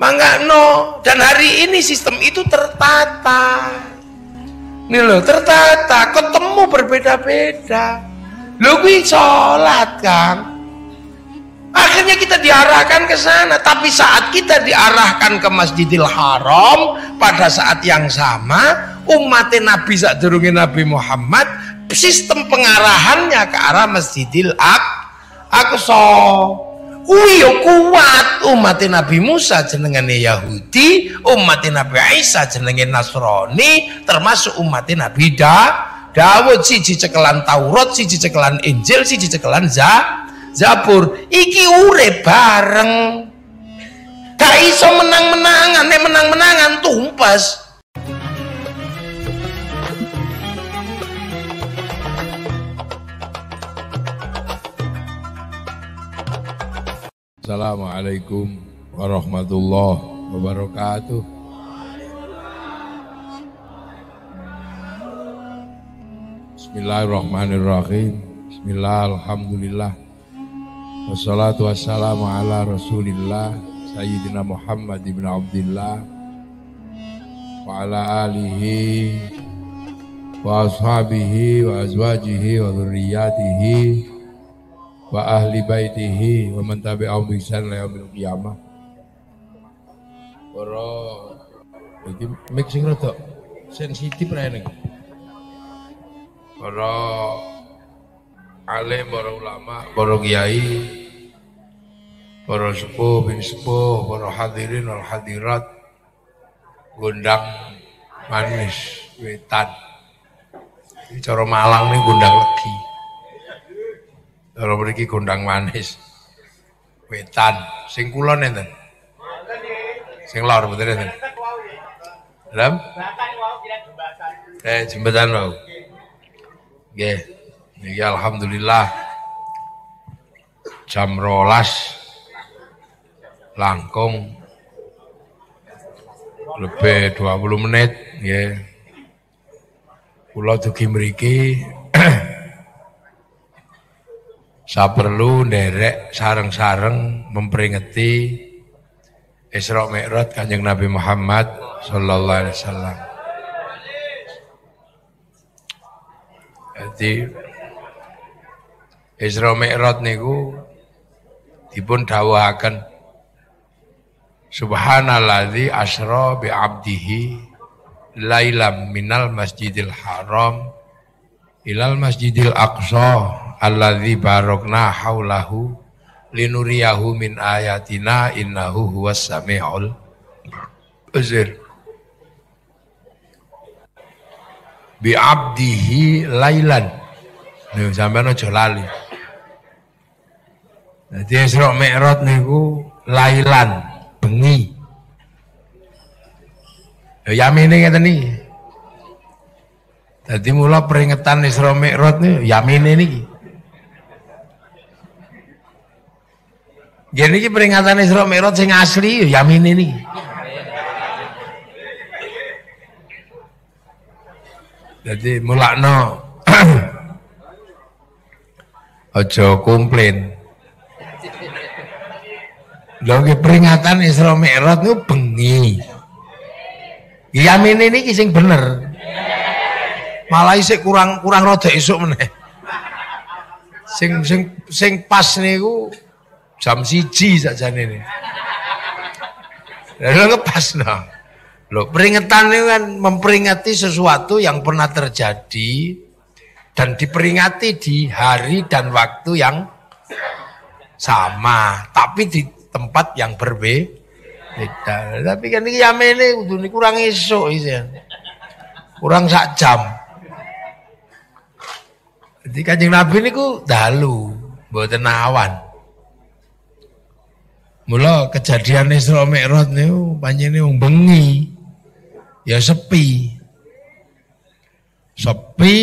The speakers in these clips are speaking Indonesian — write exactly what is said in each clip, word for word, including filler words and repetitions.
Mangkano, dan hari ini sistem itu tertata. Ini loh, tertata, ketemu berbeda-beda. Loh kuwi salat, Kang. Akhirnya kita diarahkan ke sana, tapi saat kita diarahkan ke Masjidil Haram, pada saat yang sama umat Nabi sadurunge Nabi Muhammad, sistem pengarahannya ke arah Masjidil Aqsa. Kuwi yo kuat. Umat Nabi Musa jenengane Yahudi, umat Nabi Isa jenenge Nasrani, termasuk umat Nabi Da Dawud, siji cekelan Taurat, siji cekelan Injil, siji cekelan Za Zabur. Iki urip bareng, gak iso menang-menangan. Nek menang-menangan tumpes. Assalamualaikum warahmatullahi wabarakatuh. Bismillahirrahmanirrahim. Bismillah, alhamdulillah. Wassalatu wassalamu ala rasulillah Sayyidina Muhammad ibn Abdillah wa ala alihi wa ashabihi wa azwajihi wa dhurriyyatihi wa ahli baitihi wa man tabi'ahum bi ihsan ila yaumil qiyamah. Para iki mixing rada sensitif rene. Para alim, para ulama, para kiai, para sepuh bin sepuh, para hadirin wal hadirat, gondang manis wetan. Iki cara Malang nih gondang legi. Cara mriki gondang manis wetan. Sing kulon enten. Sing lor betul enten. Ram? Eh jembatan wau. Nggih. Niki alhamdulillah jam rolas langkung lebih dua puluh menit nggih. Kula dugi mriki saperlu nderek sareng-sareng memperingati Isra Mi'raj Kanjeng Nabi Muhammad sallallahu alaihi wasallam. Jadi Isra Mi'raj niku dipun dawuhaken Subhanalladzi asra bi 'abdihi lailam minal masjidil haram ilal masjidil aqsa alladzi barakna haulahu linuriyahu min ayatina innahu huwas samiul basir. Bi 'abdihi lailan. Nih sampeyan aja lali. Jadi Isra Mi'raj niku lailan, bengi. Ya yamine ngeten niki. Dadi mula peringatan Isra Mi'raj niku yamine niki. Nggih niki peringatan Isra Mi'raj sing asli ya yamine niki. Jadi mulakno aja komplain. Lho nggih peringatan Isra Mi'raj niku bengi. Yamine niki sing bener. Malah isih kurang kurang rada esuk meneh. Sing sing sing pas niku jam siji sakjane niku. Lha ngepas no. Loh, peringatan itu kan memperingati sesuatu yang pernah terjadi dan diperingati di hari dan waktu yang sama, tapi di tempat yang berbeda. Tapi kan ini yamene ini kurang esok isi. Kurang sak jam. Jadi Kanjeng Nabi niku dalu, mboten awan. Mula kejadian Isra Mi'raj niku panjenengan wong bengi. Ya sepi, sepi,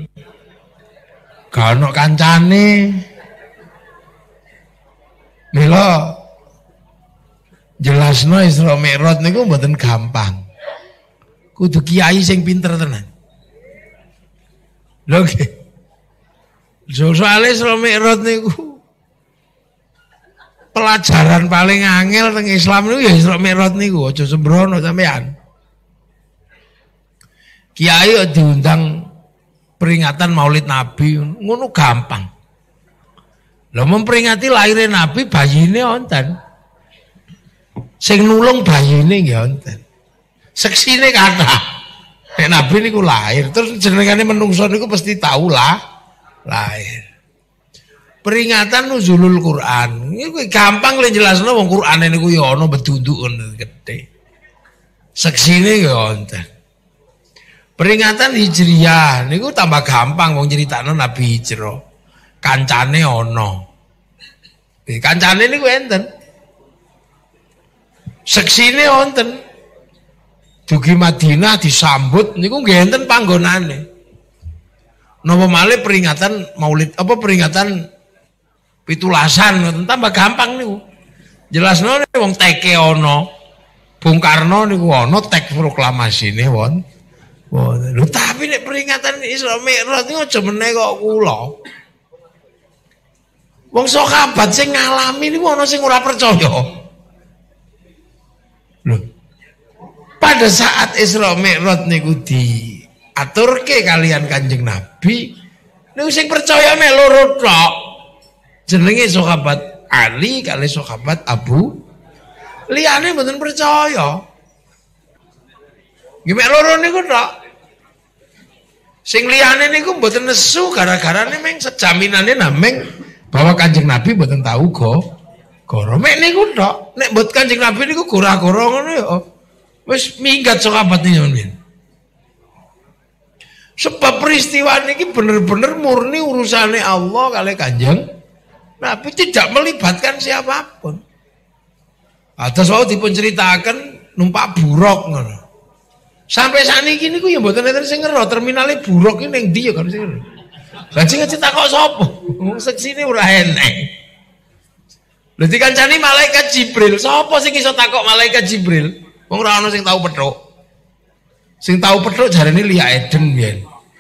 gak ono kancane, mila jelasno Isra Mi'raj niku mboten gampang, kudu kiai sing pinter tenan. Lho nggih, soal Isra Mi'raj niku pelajaran paling angel teng Islam niku ya Isra Mi'raj niku, aja sembrono sampean. Kiai diundang peringatan Maulid Nabi, ngono gampang. Lah memperingati lahirnya Nabi bayine wonten. Sing nulung bayine nggih wonten. Seksine kathah. Nek Nabi niku lahir, terus jenengane menungso niku pasti tahu lah lahir. Peringatan nuzulul Quran. Iku gampang le jelasno wong Qur'ane niku ya ana beduduk gede. Seksine ya wonten. Peringatan Hijriyah niku tambah gampang wong nyeritakno Nabi hijrah. Kancane ana. Eh kancane niku enten. Seksine wonten. Dugi Madinah disambut niku nggih enten panggonane. Napa malih peringatan Maulid apa peringatan pitulasan tambah gampang niku. Jelasno wong teke ana. Bung Karno niku ana tek proklamasine won. Won. Lho tapi nek peringatan Isra Mi'raj niku aja meneh kok kula. Wong sahabat sing ngalami niku ana sing ora percaya. Lho. Pada saat Isra Mi'raj niku diaturke kalian Kanjeng Nabi, niku sing percaya mek loro tok. Jenenge sahabat Ali kali sahabat Abu. Liyane mboten percaya. Nggih mek loro niku tok. Sing liyane niku mboten nesu gara-garane meng sejaminane nameng bahwa Kanjeng Nabi mboten tahu go. Goro mek niku tok. Nek mbot Kanjeng Nabi niku gora-gora ngono ya. Wis minggat sahabat niki. Sebab peristiwa niki bener-bener murni urusane Allah kali Kanjeng Nabi, tidak melibatkan siapapun. Atas wau dipun ceritakan numpak buruk ngono. Sampai sakniki niku ya mboten enten sing ngero terminale buruk iki ning ndi ya kan sing. Lah sing takok sapa? Wong seksine ora enek. Lha dikancani malaikat Jibril. Sapa sing iso takok malaikat Jibril? Wong ora ana sing tau petruk. Sing tau petruk jarene Lia Eden biyen.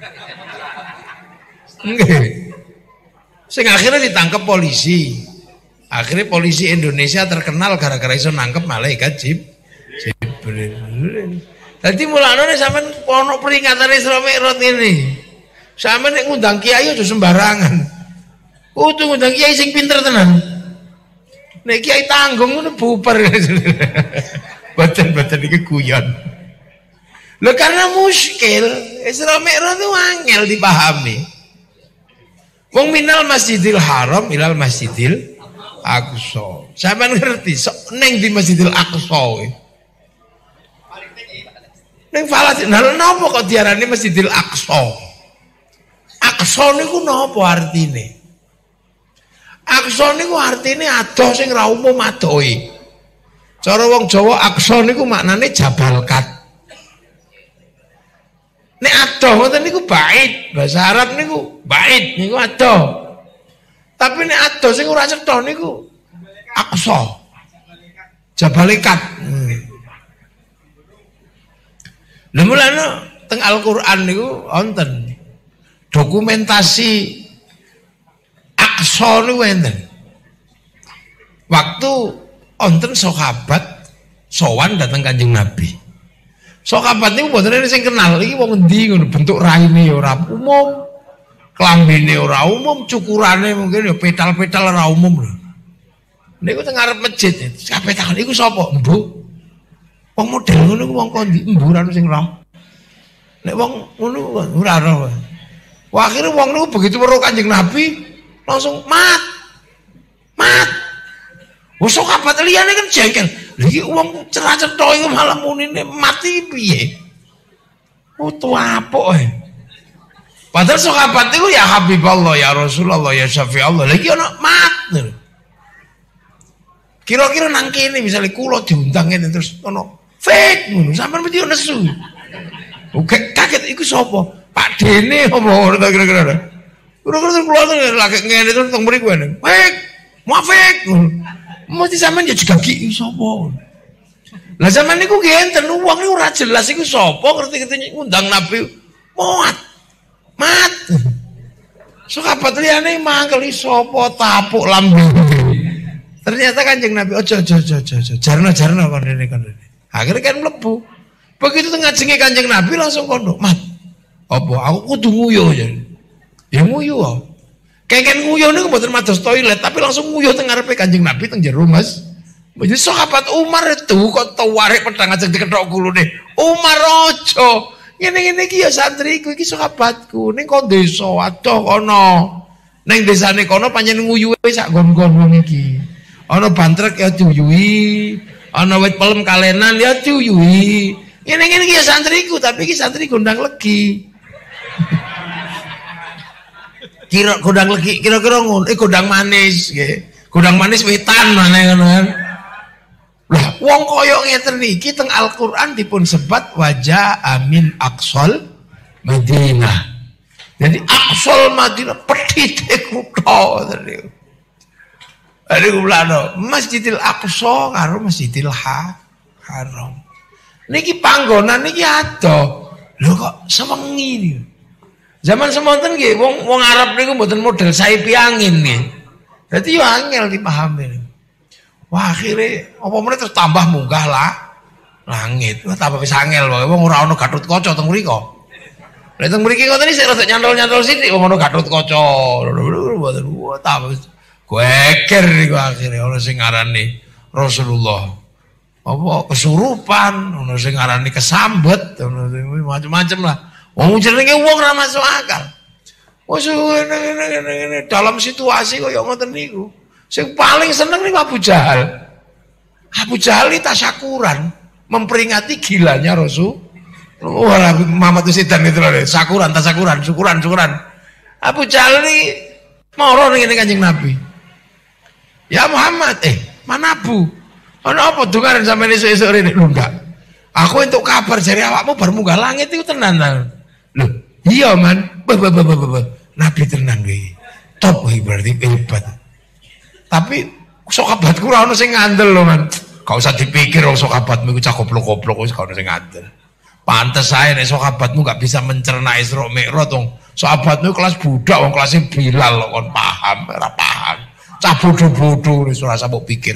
Nggih. Sing akhirnya ditangkap polisi. Akhirnya polisi Indonesia terkenal gara-gara iso nangkep malaikat Jibril. Dadi mulane sampean ono peringatan Isra Mi'raj ngene. Sampeyan nek ngundang kiai aja sembarangan. Kudu ngundang kiai sing pinter tenan. Nek kiai tanggung ngono bubar. Baten-baten iki guyon. Lho karena muskil, Isra Mi'raj itu angel dipahami. Wong minal Masjidil Haram ilal Masjidil Aqsa. Sampeyan ngerti sok ning di Masjidil Aqsa. Ning Palestina lha napa kok diarani Masjidil Aqsa? Aqsa niku napa artine? Aqsa niku artine adoh sing ra umum adohe. Cara wong Jawa Aqsa niku maknane Jabal Kat. Nek adoh ngoten niku bait, bahasa Arab niku bait niku adoh. Tapi nek adoh sing ora cetha niku Aqsa. Jabal Kat. Hmm. Lha mulane teng Al-Qur'an niku wonten dokumentasi Aqsa niku wonten. Waktu wonten sahabat sowan dateng Kanjeng Nabi. Sahabat niku mboten ana sing kenal iki wong endi ngono, bentuk raine ya ora umum, klambine ora umum, cukurane mungkin ya petal-petal ora umum lho. Niku teng ngarep masjid, kabeh takon iku sapa? Mbu. Wong model ngono ku wong kondi, mbu ora sing roh. Nek wong ngono ora roh. Wah akhire wong niku begitu weruh Kanjeng Nabi langsung mat. Mat. Wong sahabat liyane kan jengkel. Lha iki wong cerah-cetha iku malah munine mati piye? Oh tuapuk e. Padahal sahabat niku ya Habibullah ya Rasulullah ya Syafi'ullah. Lha iki ana mat. Kira-kira nang kene misale kula diundang ngene terus ana fake ngono sampean mesti nesu. Oke kaget iku sapa? Pak Dene apa ngono kira-kira. Kira-kira kula lagi ngene terus teng mriku ngene. Fake. Mau fake. Mesti sampean ya digagi sapa. Lah zaman niku nggih enten wong niku ora jelas iku sapa ngerti-ngerti ngundang Nabi muat. Mat. Sahabat liyane mangkeli sapa tapuk lambe. Ternyata Kanjeng Nabi ojo ojo ojo ojo jarno-jarno kon rene kon rene. Akhirnya kan mlebu. Begitu tengah jenenge Kanjeng Nabi langsung kono, "Mat, apa aku kudu nguyuh ya?" Ya nguyuh kok. Kengken nguyuh niku mboten mados toilet, tapi langsung nguyuh teng ngarepe Kanjeng Nabi teng jero, Mas. Jadi sahabat Umar itu kok tawarik pedang aja diketok gulune. Umar ojo. Ngene-ngene iki ya santriku iki sahabatku. Ning kok desa adoh kono. Ning desane kono pancen nguyuhe sak gon-gon wong iki. Ana bantrek ya diuyuhi, ana wit pelem kalenan ya diuyuhi. Ngene-ngene iki ya santriku, tapi iki santri gondang legi. Kira gondang legi, kira-kira ngono, eh gondang manis nggih. Gondang manis wetan maneh ngono kan. Lah wong kaya ngeten niki teng Al-Qur'an dipun sebat wajah amin aqsal Madinah. Jadi aqsal Madinah pedhite kutha tadi. Ada gulano Masjidil Aqsa karo Masjidil Haram. Niki panggonan niki adoh. Lho kok sewengi niku. Zaman semonten nggih wong wong Arab niku mboten model saipi angin nggih. Dadi yo angel dipahami. Wah akhirnya apa meneh terus tambah munggah lah langit. Wah tambah wis angel wae wong ora ana Gatotkaca teng mriko. Lah teng mriki ngoten iki sik rada nyantol-nyantol sithik wong ana Gatotkaca. Wah tambah geger niku akhirnya ana sing ngarani Rasulullah. Apa kesurupan, ana sing ngarani kesambet, ana macam-macam lah. Wong jenenge wong ora masuk akal. Wes ngene-ngene dalam situasi kaya ngoten niku. Sing paling seneng niku Abu Jahal. Abu Jahal iki tasyakuran memperingati gilanya Rasul. Wah, Muhammad Sidan itu lho, sakuran, tasyakuran, syukuran, syukuran. Abu Jahal iki moro ning Kanjeng Nabi. Ya Muhammad, eh mana Abu? Ana apa dongaren sampeyan esuk-esuk rene? Lho enggak. Aku entuk kabar jare awakmu bar munggah langit iku tenan ta. Lho, iya man. Bah, bah, bah, bah, bah. Nabi tenan kuwi. Top kuwi berarti hebat. Tapi sahabatku ora ono sing ngandel lho, Man. Gak usah dipikir wong sahabatmu iku cah goblok-goblok wis gak ono sing ngandel. Pantes ae nek sahabatmu gak bisa mencerna Isra Mi'raj wong. Sahabatmu kelas budak wong kelasé Bilal kok kon paham, ora paham. Cah bodoh-bodoh wis ora usah mbok pikir.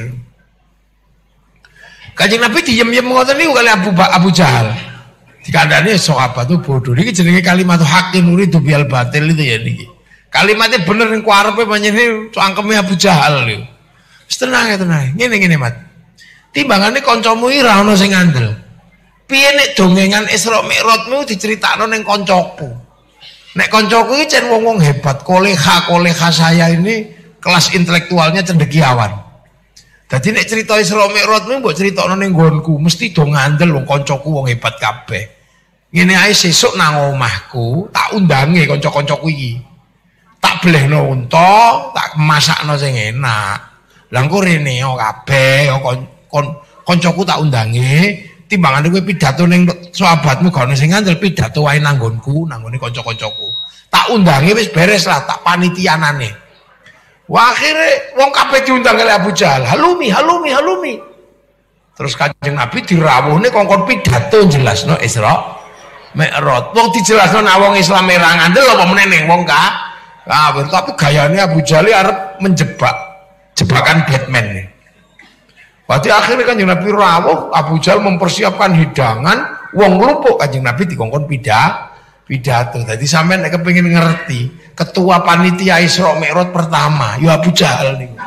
Kanjeng Nabi diem-diem ngoten niku kali Abu Abu Jahal. Dikandani sahabat itu bodoh. Niki jenenge kalimat haqqin uridu bil batil itu ya niki. Kalimatnya bener ning kuarepe panjenengan cangkeme Abu Jahal niku. Wis tenang ya tenang. Ngene-ngene Mat. Timbangane kancamu iki ora ono sing ngandel. Piye nek dongengan Isra Mi'rajmu diceritakno ning kancaku. Nek kancaku iki cen wong-wong hebat, koleha-koleha saya ini kelas intelektualnya cendekiawan. Dadi nek cerita Isra Mi'rajmu mbok critakno ning nggonku, mesti do ngandel wong kancaku wong hebat kabeh. Ngene ae sesuk nang omahku, tak undange kanca-kancaku iki. Tak belehno unta, tak masakno sing enak. Lah engko rene kabeh kon kancaku tak undange, timbangane kowe pidato ning sahabatmu gak ono sing ngandel pidato wae nang nggonku, nang ngene kanca-kancaku. Tak undange wis beres lah, tak panitianane. Wah akhirnya wong kabeh diundang oleh Abu Jahal. Halumi, halumi, halumi. Terus Kanjeng Nabi dirawuhne kongkon pidato jelasno Isra Mi'raj. Wong dijelasno nek wong Islam ora ngandel apa meneh ning wong ka. Nah, tapi gayane Abu Jahal arep menjebak jebakan Batman nih. Berarti akhirnya Kanjeng Nabi rawuh, Abu Jahal mempersiapkan hidangan, wong lupuk Kanjeng Nabi dikongkon pidato. Pidato. Jadi sampean nek kepengin ngerti, ketua panitia Isra Mi'raj pertama, ya Abu Jahal niku.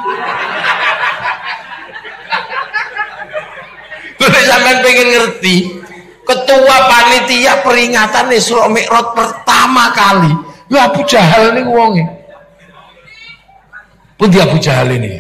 Nek sampean pengen ngerti, ketua panitia peringatan Isra Mi'raj pertama kali, ya Abu Jahal niku wonge. Pundi Abu Jahal ini?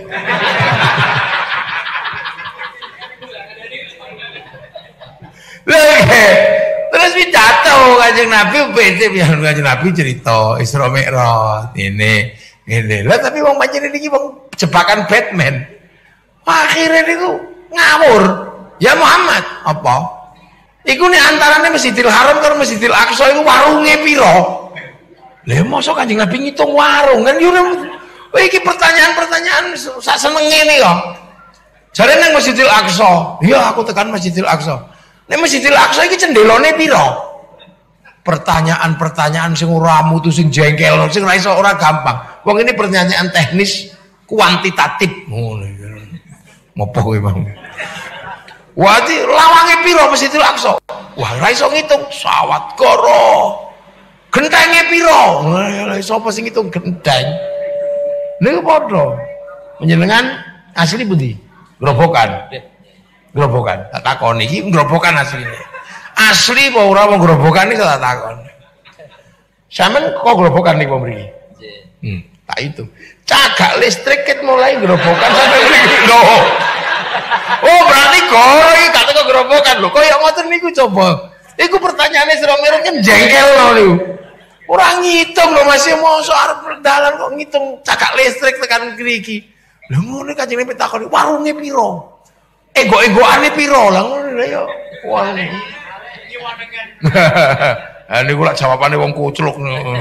Terus pidato Kanjeng Nabi bete biar Kanjeng Nabi cerita Isra Mi'raj ini ini lah tapi wong pancen iki wong jebakan Batman. Akhirnya niku ngawur. Ya Muhammad, apa? Iku nek antarane Masjidil Haram karo Masjidil Aqsa iku warunge pira? Lah mosok Kanjeng Nabi ngitung warung kan yo iki pertanyaan-pertanyaan sak senenge ngene kok. Jare nang Masjidil Aqsa, iya aku tekan Masjidil Aqsa. Nek Masjidil Aqsa iki cendelone pira? Pertanyaan-pertanyaan sing ora mutu sing jengkel, sing ora iso ora gampang. Wong ini pertanyaan teknis kuantitatif ngono. Ngopo kowe Bang? Wah, di lawange piro Masjidil Aqsa? Wah, ora iso ngitung, sawat goro. Gentenge piro? Ora iso apa sing ngitung genteng. Niku padha. Panjenengan asli pundi? Grobokan. Grobokan. Tak takoni iki grobokan asline. Asli apa ora wong grobokan iki tak takoni. Sampeyan kok grobokan niku mriki? Nggih. Hmm, tak itu. Cagak listrik ket mulai grobokan sampai mriki. Loh. Oh, berarti goro iki gak teko grobokan lho. Kaya ngoten niku coba. Iku pertanyaane Sira Mirip kan jengkel lho niku. Ora ngitung lho masih mosok arep dalan kok ngitung cagak listrik tekan mriki. Lha ngono Kanjeng Nabi takoni warunge piro? Ego-egoane piro? Lah ngono ya. Wah. Ha niku lak jawabane wong kucluk.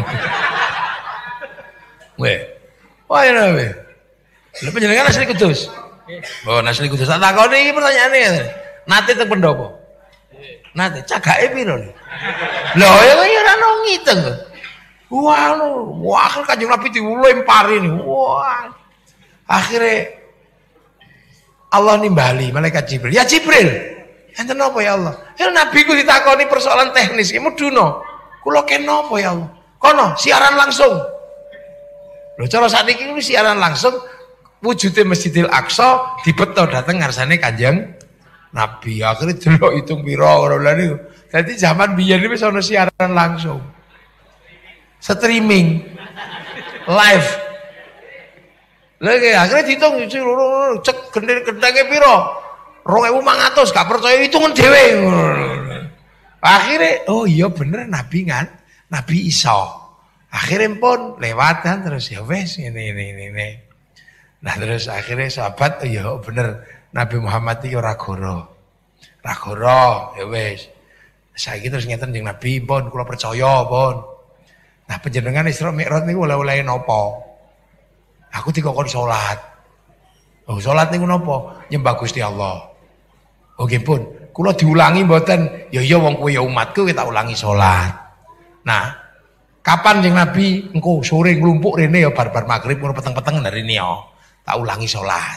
Weh. Wah ya weh. Lha panjenengan asli Kudus? Oh, asli Kudus. Tak takoni iki pertanyaane. Nate teng pendopo? Nate cagake piro? Lho ya ora ono ngitung. Wah, wah Kanjeng Nabi diulempari nih. Wah. Akhirnya Allah nimbali malaikat Jibril. Ya Jibril, enten apa ya Allah? Ya Nabi ku ditakoni persoalan teknis, iki muduna. Kula kena apa ya Allah? Kono siaran langsung. Lho cara sakniki iki siaran langsung wujude Masjidil Aqsa dibeto dateng ngarsane Kanjeng Nabi. Akhirnya delok hitung pira ora niku. Dadi zaman biyen iki wis ana siaran langsung. Streaming live. Lagi akhirnya dihitung cek gendenge piro? dua ribu lima ratus gak percaya hitungan dhewe. Akhirnya oh iya bener Nabi kan, Nabi Isa. Akhirnya pun lewat kan terus ya wes ini ini ini. Nah terus akhirnya sahabat oh iya bener Nabi Muhammad iki ora goro. Ora goro ya wes. Saiki terus ngeten jeung Nabi pun kula percaya pun. Nah panjenengan Isra Mi'raj niku oleh-olehe napa? Aku dikokon salat. Oh salat niku napa? Nyembah Gusti Allah. Oh nggih pun, kula diulangi mboten. Ya iya wong kowe ya umatku tak ulangi salat. Nah, kapan jeung Nabi engko sore nglumpuk rene ya bar-bar magrib ngono peteng-peteng rene ya. Tak ulangi salat.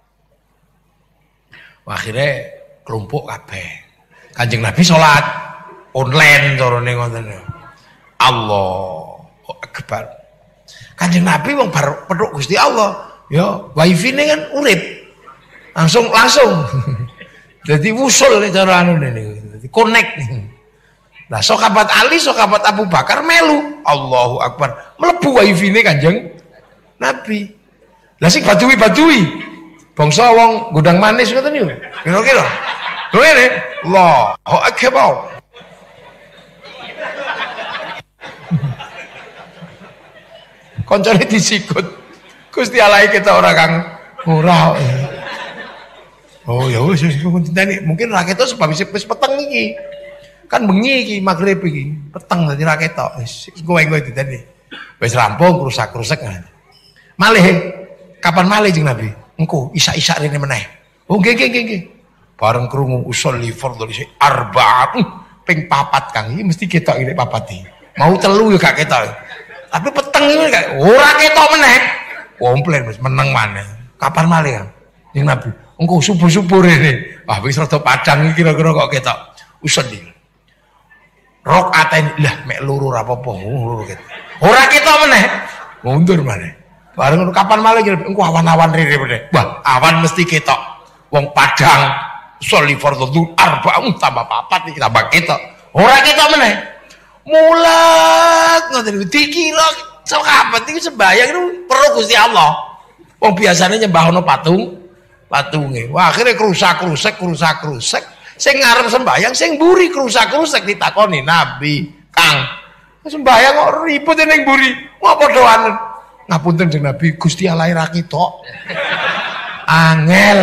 Akhirnya kelompok kabeh. Kanjeng Nabi salat online carane ngoten. Allahu Akbar. Kanjeng Nabi wong bar petuk Gusti Allah, ya wifi-ne kan urip. Langsung langsung. Jadi wusul cara anu niku. Dadi connect. Nah, sahabat Ali, sahabat Abu Bakar melu. Allahu Akbar. Mlebu wifi-ne Kanjeng Nabi. Lah sing badui-badui bangsa wong godang manis ngoten niku. Kira-kira. Lho ngene, Allahu Akbar. Koncone disikut. Gusti Allah kita ora kang ora. Oh ya wis wis ngenteni mungkin ra ketok sebab wis peteng iki. Kan bengi iki magrib iki. Peteng dadi ra ketok. Wis kowe-kowe diteni. Wis rampung rusak-rusak. Malih kapan malih jeung Nabi? Engko isa-isa rene meneh. Oh nggih nggih nggih. Bareng krungu usolli fardhu arba'at ping papat Kang. Iki mesti ketok iki papat iki. Mau telu ya gak ketok. Tapi peteng ini kayak ora ketok meneh. Komplain wis meneng maneh. Kapan malih Kang? Ning Nabi. Engko subuh-subuh rene. Ah wis rada padang iki kira-kira kok ketok. Usolli. Rakaat lah mek loro ora apa-apa, loro ketok. Ora ketok meneh. Mundur maneh. Bareng kapan malih engko awan-awan rene meneh. Wah, awan mesti ketok. Wong Padang sholli fardhu arba'un tambah papat iki tambah ketok. Ora ketok meneh. Mulat ngoten niku dikira sahabat iki sembahyang itu perlu Gusti Allah. Wong biasane nyembah ana patung, patunge. Wah, akhirnya krusak-krusek, krusak-krusek. Sing ngarep sembahyang sing mburi krusak-krusek ditakoni Nabi, "Kang, sembahyang kok ribut ning mburi? Ngopo doan?" Ngapunten Jeng Nabi, Gusti Allah ra ketok. Angel.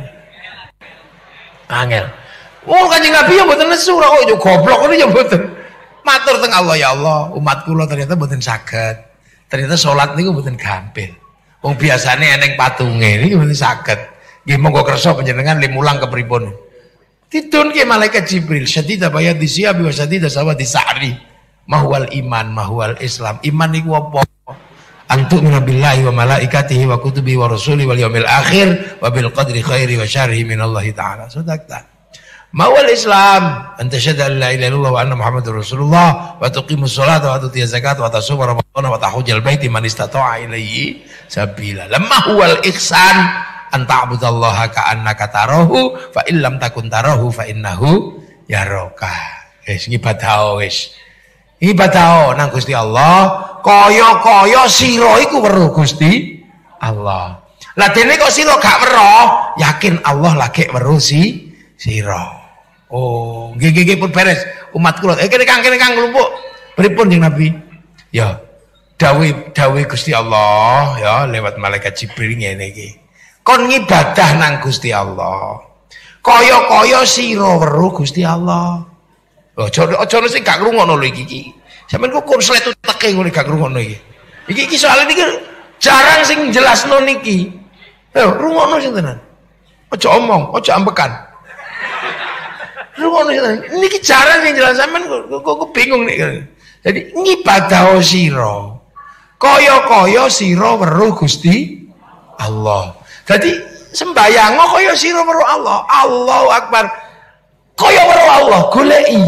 Angel. Oh, Kanjeng Nabi ya mboten nesu ora kok yo goblok ngono ya mboten. Matur teng Allah, ya Allah, umat kula ternyata mboten saged. Ternyata salat niku mboten gampil. Wong biasane eneng patunge niki mboten saged. Nggih monggo kersa panjenengan limulang kepripun. Didunke malaikat Jibril, syadida bayad disiabi wa syadida sawadi sa'ri. Mahwal iman, mahwal Islam. Iman niku apa? Antu'mina billahi wa malaikatihi wa kutubihi wa rusuli wal yaumil akhir wa bil qadri khairi wa syarrihi minallahi ta'ala. Sadaqta. Mawal Islam anta syahada la ilaha illallah wa anna Muhammadur Rasulullah wa tuqimus sholata wa tutiyaz zakat wa tasuma ramadhana wa tahujjal baiti man istata'a ilaihi sabila. Lamma huwal ihsan an ta'budallaha ka'annaka tarahu fa illam takun tarahu fa innahu yaraka. Wis ngibadah wis. Ibadah nang Gusti Allah, kaya-kaya sira iku weruh Gusti Allah. Lah dene kok sira gak weruh, yakin Allah lagi weruh si sira. Oh, nggih nggih pun beres umat kula. Eh kene Kang kene Kang nglumpuk. Pripun Jeng Nabi? Ya, dawuh dawuh Gusti Allah ya lewat malaikat Jibril ngene iki. Kon ngibadah nang Gusti Allah. Kaya-kaya sira weruh Gusti Allah. Aja aja sing gak ngrungokno lho iki iki. Sampeyan kok konslet teke ngene gak ngrungokno iki. Iki iki soal niki jarang sing jelasno niki. Ayo rungokno sing tenan. Aja omong, aja ambekan. Rungokno sing tenan. Niki jarang sing jelas sampeyan kok kok bingung nek. Jadi ngibadah sira. Kaya-kaya sira weruh Gusti Allah. Jadi sembayang kaya sira weruh Allah. Allahu Akbar. Kaya weruh Allah goleki.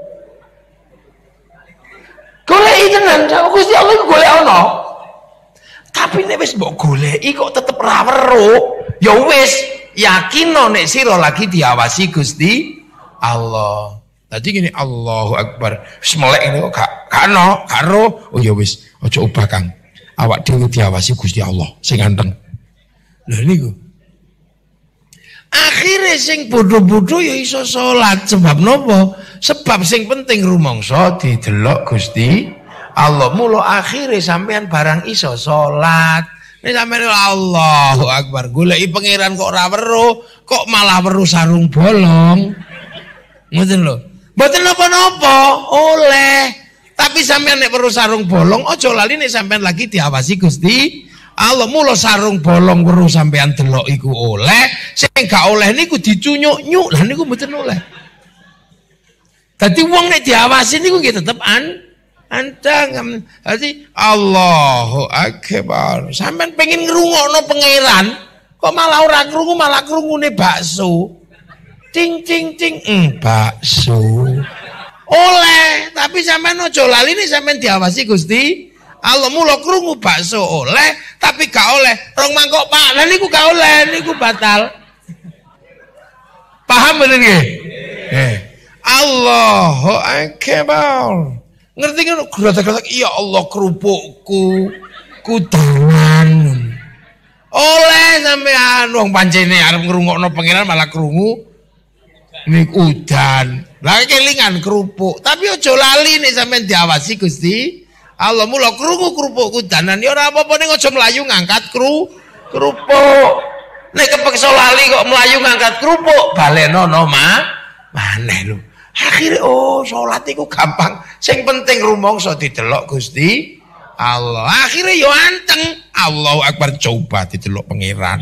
Goleki tenan, Gusti Allah iku golek ana. Tapi nek wis mbok goleki kok tetep ra weruh, ya wis yakino nek sira lagi diawasi Gusti Allah. Dadi ngene Allahu Akbar. Wis melek ngene kok gak kano, karo. Oh ya wis, aja ubah Kang. Awak dhewe diawasi Gusti Allah sing ganteng. Lha niku. Akhire sing bodho-bodho ya iso salat sebab napa? Sebab sing penting rumangsa didelok Gusti Allah. Mula akhire sampean barang iso salat. Nek sampeyan Allahu Akbar goleki pangeran kok ora weruh, kok malah weruh sarung bolong. Ngoten lho. Mboten napa-napa, oleh. Tapi sampean nek weruh sarung bolong aja lali nek sampean lagi diawasi Gusti Allah. Mula sarung bolong weruh sampean delok iku oleh, sing gak oleh niku dicunyuk-nyuk. Lah niku mboten oleh. Dadi wong nek diawasi niku nggih tetep an antang. Dadi Allahu Akbar. Sampeyan pengen ngrungokno pangeran, kok malah ora krungu, malah krungune bakso. Ting ting ting, mm, bakso. Oleh, tapi sampeyan aja lali nek sampeyan diawasi Gusti Allah. Mula krungu bakso oleh, tapi gak oleh rong mangkok Pak. Lah niku gak oleh, niku batal. Paham bener nggih? Eh. Allahu Akbar. Ngerti kan gratak-gratak ya Allah kerupukku kudangan. Oleh sampean wong pancene arep ngrungokno pangeran malah krungu niku udan. Lah kelingan kerupuk, tapi aja lali nek sampean diawasi Gusti Allah. Mula krungu kerupuk kudanan ya ora apa-apa ning aja mlayu ngangkat kru kerupuk. Nek kepeksa lali kok mlayu ngangkat kerupuk, baleno no ma maneh lho. Akhirnya oh sholat itu gampang. Sing penting rumangsa didelok Gusti Allah. Akhirnya yo anteng. Allahu Akbar coba didelok pangeran.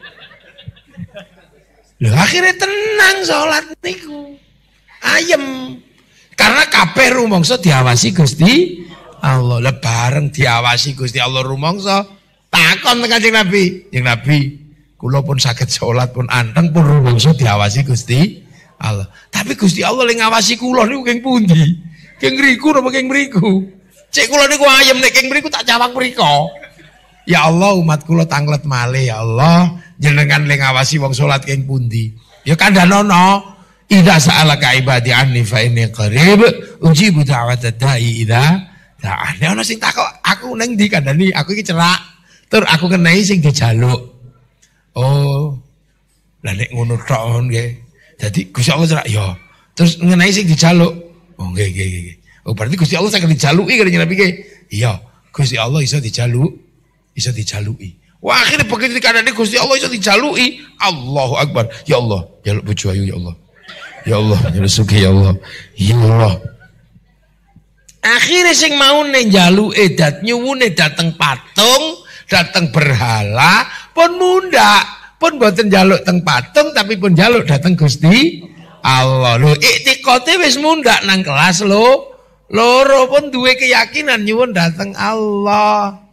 Lho akhirnya tenang sholat niku. Ayem. Karena kabeh rumangsa diawasi Gusti Allah. Lah bareng diawasi Gusti Allah rumangsa takon Kanjeng Nabi. Kanjeng Nabi, kula pun saged sholat pun anteng pun rumangsa diawasi Gusti Allah. Tapi Gusti Allah yang ngawasi kula niku keng pundi? Keng mriku napa keng mriku? Cek kula niku ayem nek keng mriku tak cawang mriko. Ya Allah umat kula tanglet malih ya Allah, jenengan le ngawasi wong salat keng pundi? Ya kandhanono, idza sa'alaka ibadi anni fa inni qarib ujibu da'watad da'i idza da'ani. Ana sing takok aku ning ndi kandhani? Aku iki cerak. Tur aku kenehi sing dijaluk. Oh. Lah nek ngono tok nggih. Jadi Gusti Allah cerak ya. Terus ngenai sing dijaluk. Oh nggih nggih nggih. Oh berarti Gusti Allah saged dijaluki karo Nabi nggih. Iya, Gusti Allah iso dijaluk, iso dijaluki. Wah akhirnya begitu dikandani Gusti Allah iso dijaluki. Allahu Akbar. Ya Allah, jaluk bojo ayu ya Allah. Ya Allah, jaluk sugih ya Allah. Ya Allah. Akhirnya sing mau njaluke dat nyuwune dateng patung, dateng berhala, pun mundak. Pun boten njaluk teng patung tapi pun njaluk dateng Gusti Allah. Lho iktikote wis mundak nang kelas lho. Loro pun duwe keyakinan nyuwun dateng Allah.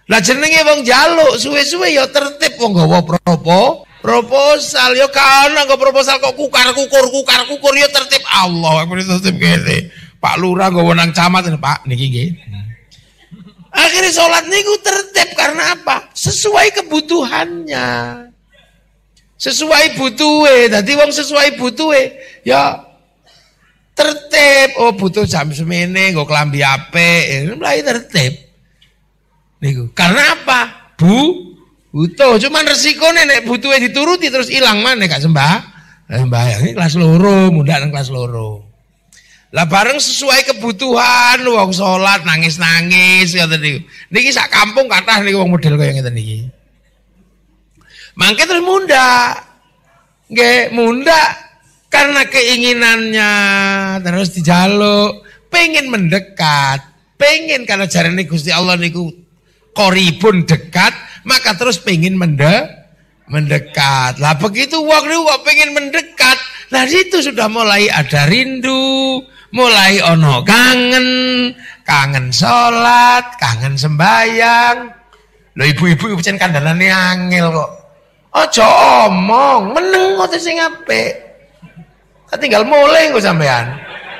Lah jenenge wong njaluk suwe-suwe ya tertib wong gawa propo proposal ya kana nggo proposal kok kukar-kukur kukar-kukur ya tertib Allah aku tertib kene. Pak Lurah nggawa nang camat Pak niki nggih. Akhirnya sholat niku tertib karena apa? Sesuai kebutuhannya. Sesuai butuhe. Dadi wong sesuai butuhe ya tertib. Oh butuh jam semene nggo klambi apik, mulai tertib. Niku. Karena apa? Bu, butuh. Cuman resikone nek butuhe dituruti terus ilang maneh gak sembah. Sembahyang ini kelas loro, mundak nang kelas loro. Lah bareng sesuai kebutuhan wong salat nangis-nangis ngoten niku. Niki sak kampung kathah niku wong model kaya ngeten niki. Mangke terus mundak. Nggih, mundak karena keinginannya terus dijaluk, pengen mendekat, pengen karena jarane Gusti Allah niku koribun dekat, maka terus pengen mende, mendekat. Lah begitu wong niku kok pengen mendekat, lah itu sudah mulai ada rindu, mulai ono kangen, kangen sholat, kangen sembayang. Lho ibu-ibu pancen kandhanane angel kok. Aja omong, meneng kok sing apik. Tinggal mulai kok sampean.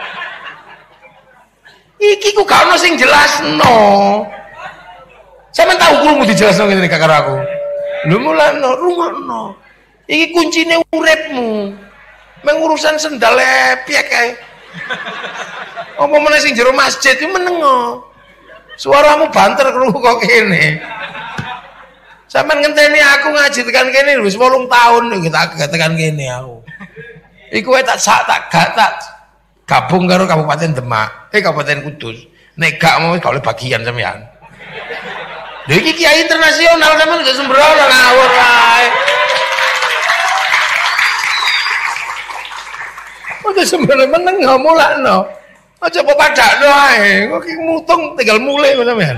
Iki ku gak ono sing jelasno. Sampeyan tahu krungu dijelasno ngene karo aku. Lho mulane rungokno. Iki kuncine uripmu. Meng urusan sendal piye kae. Apa meneh sing jero masjid iki menengo. Suaramu banter krungu kok kene. Sampeyan ngenteni aku ngaji tekan kene wis wolung tahun iki tak tekan kene aku. Iku tak sak tak gak tak gabung karo Kabupaten Demak, eh Kabupaten Kudus. Nek gak mau gak oleh bagian sampean. Lha iki kiai internasional sampean gak sembrono ngawur wae. Ojo sembrono meneng ngomulakno. Aja kok padakno ae. Kok iki mutung tinggal mulai sampean.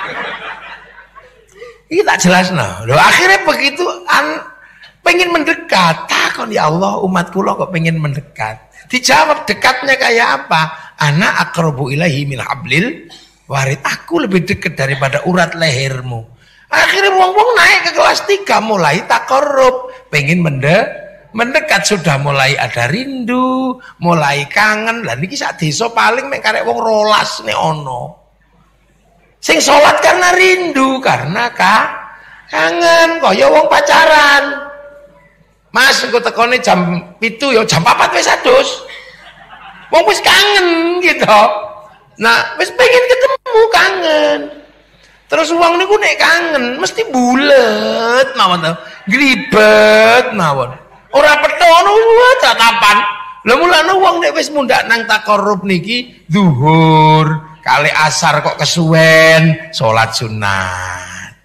Iki tak jelasno. Lho akhirnya begitu an pengen mendekat, takon ya Allah umat kula kok pengen mendekat. Dijawab dekatnya kayak apa? Ana aqrabu ilaihi min hablil warid. Aku lebih dekat daripada urat lehermu. Akhirnya wong-wong naik ke kelas tiga mulai takarrub, pengen mende mendekat, sudah mulai ada rindu, mulai kangen. Lah niki sak desa paling mek karek wong rolas nek ono. Sing salat karena rindu, karena ka kangen kaya wong pacaran. Mas, engko tekone jam pitu ya jam papat wis adus. Wong wis kangen gitu. Nah, wis pengen ketemu kangen. Terus wong niku nek kangen mesti bulet mawon to. Gribet mawon. Ora petono tatapan. Lah mulane wong nek wis mundhak nang takarrub niki zuhur, kali asar kok kesuwen salat sunat.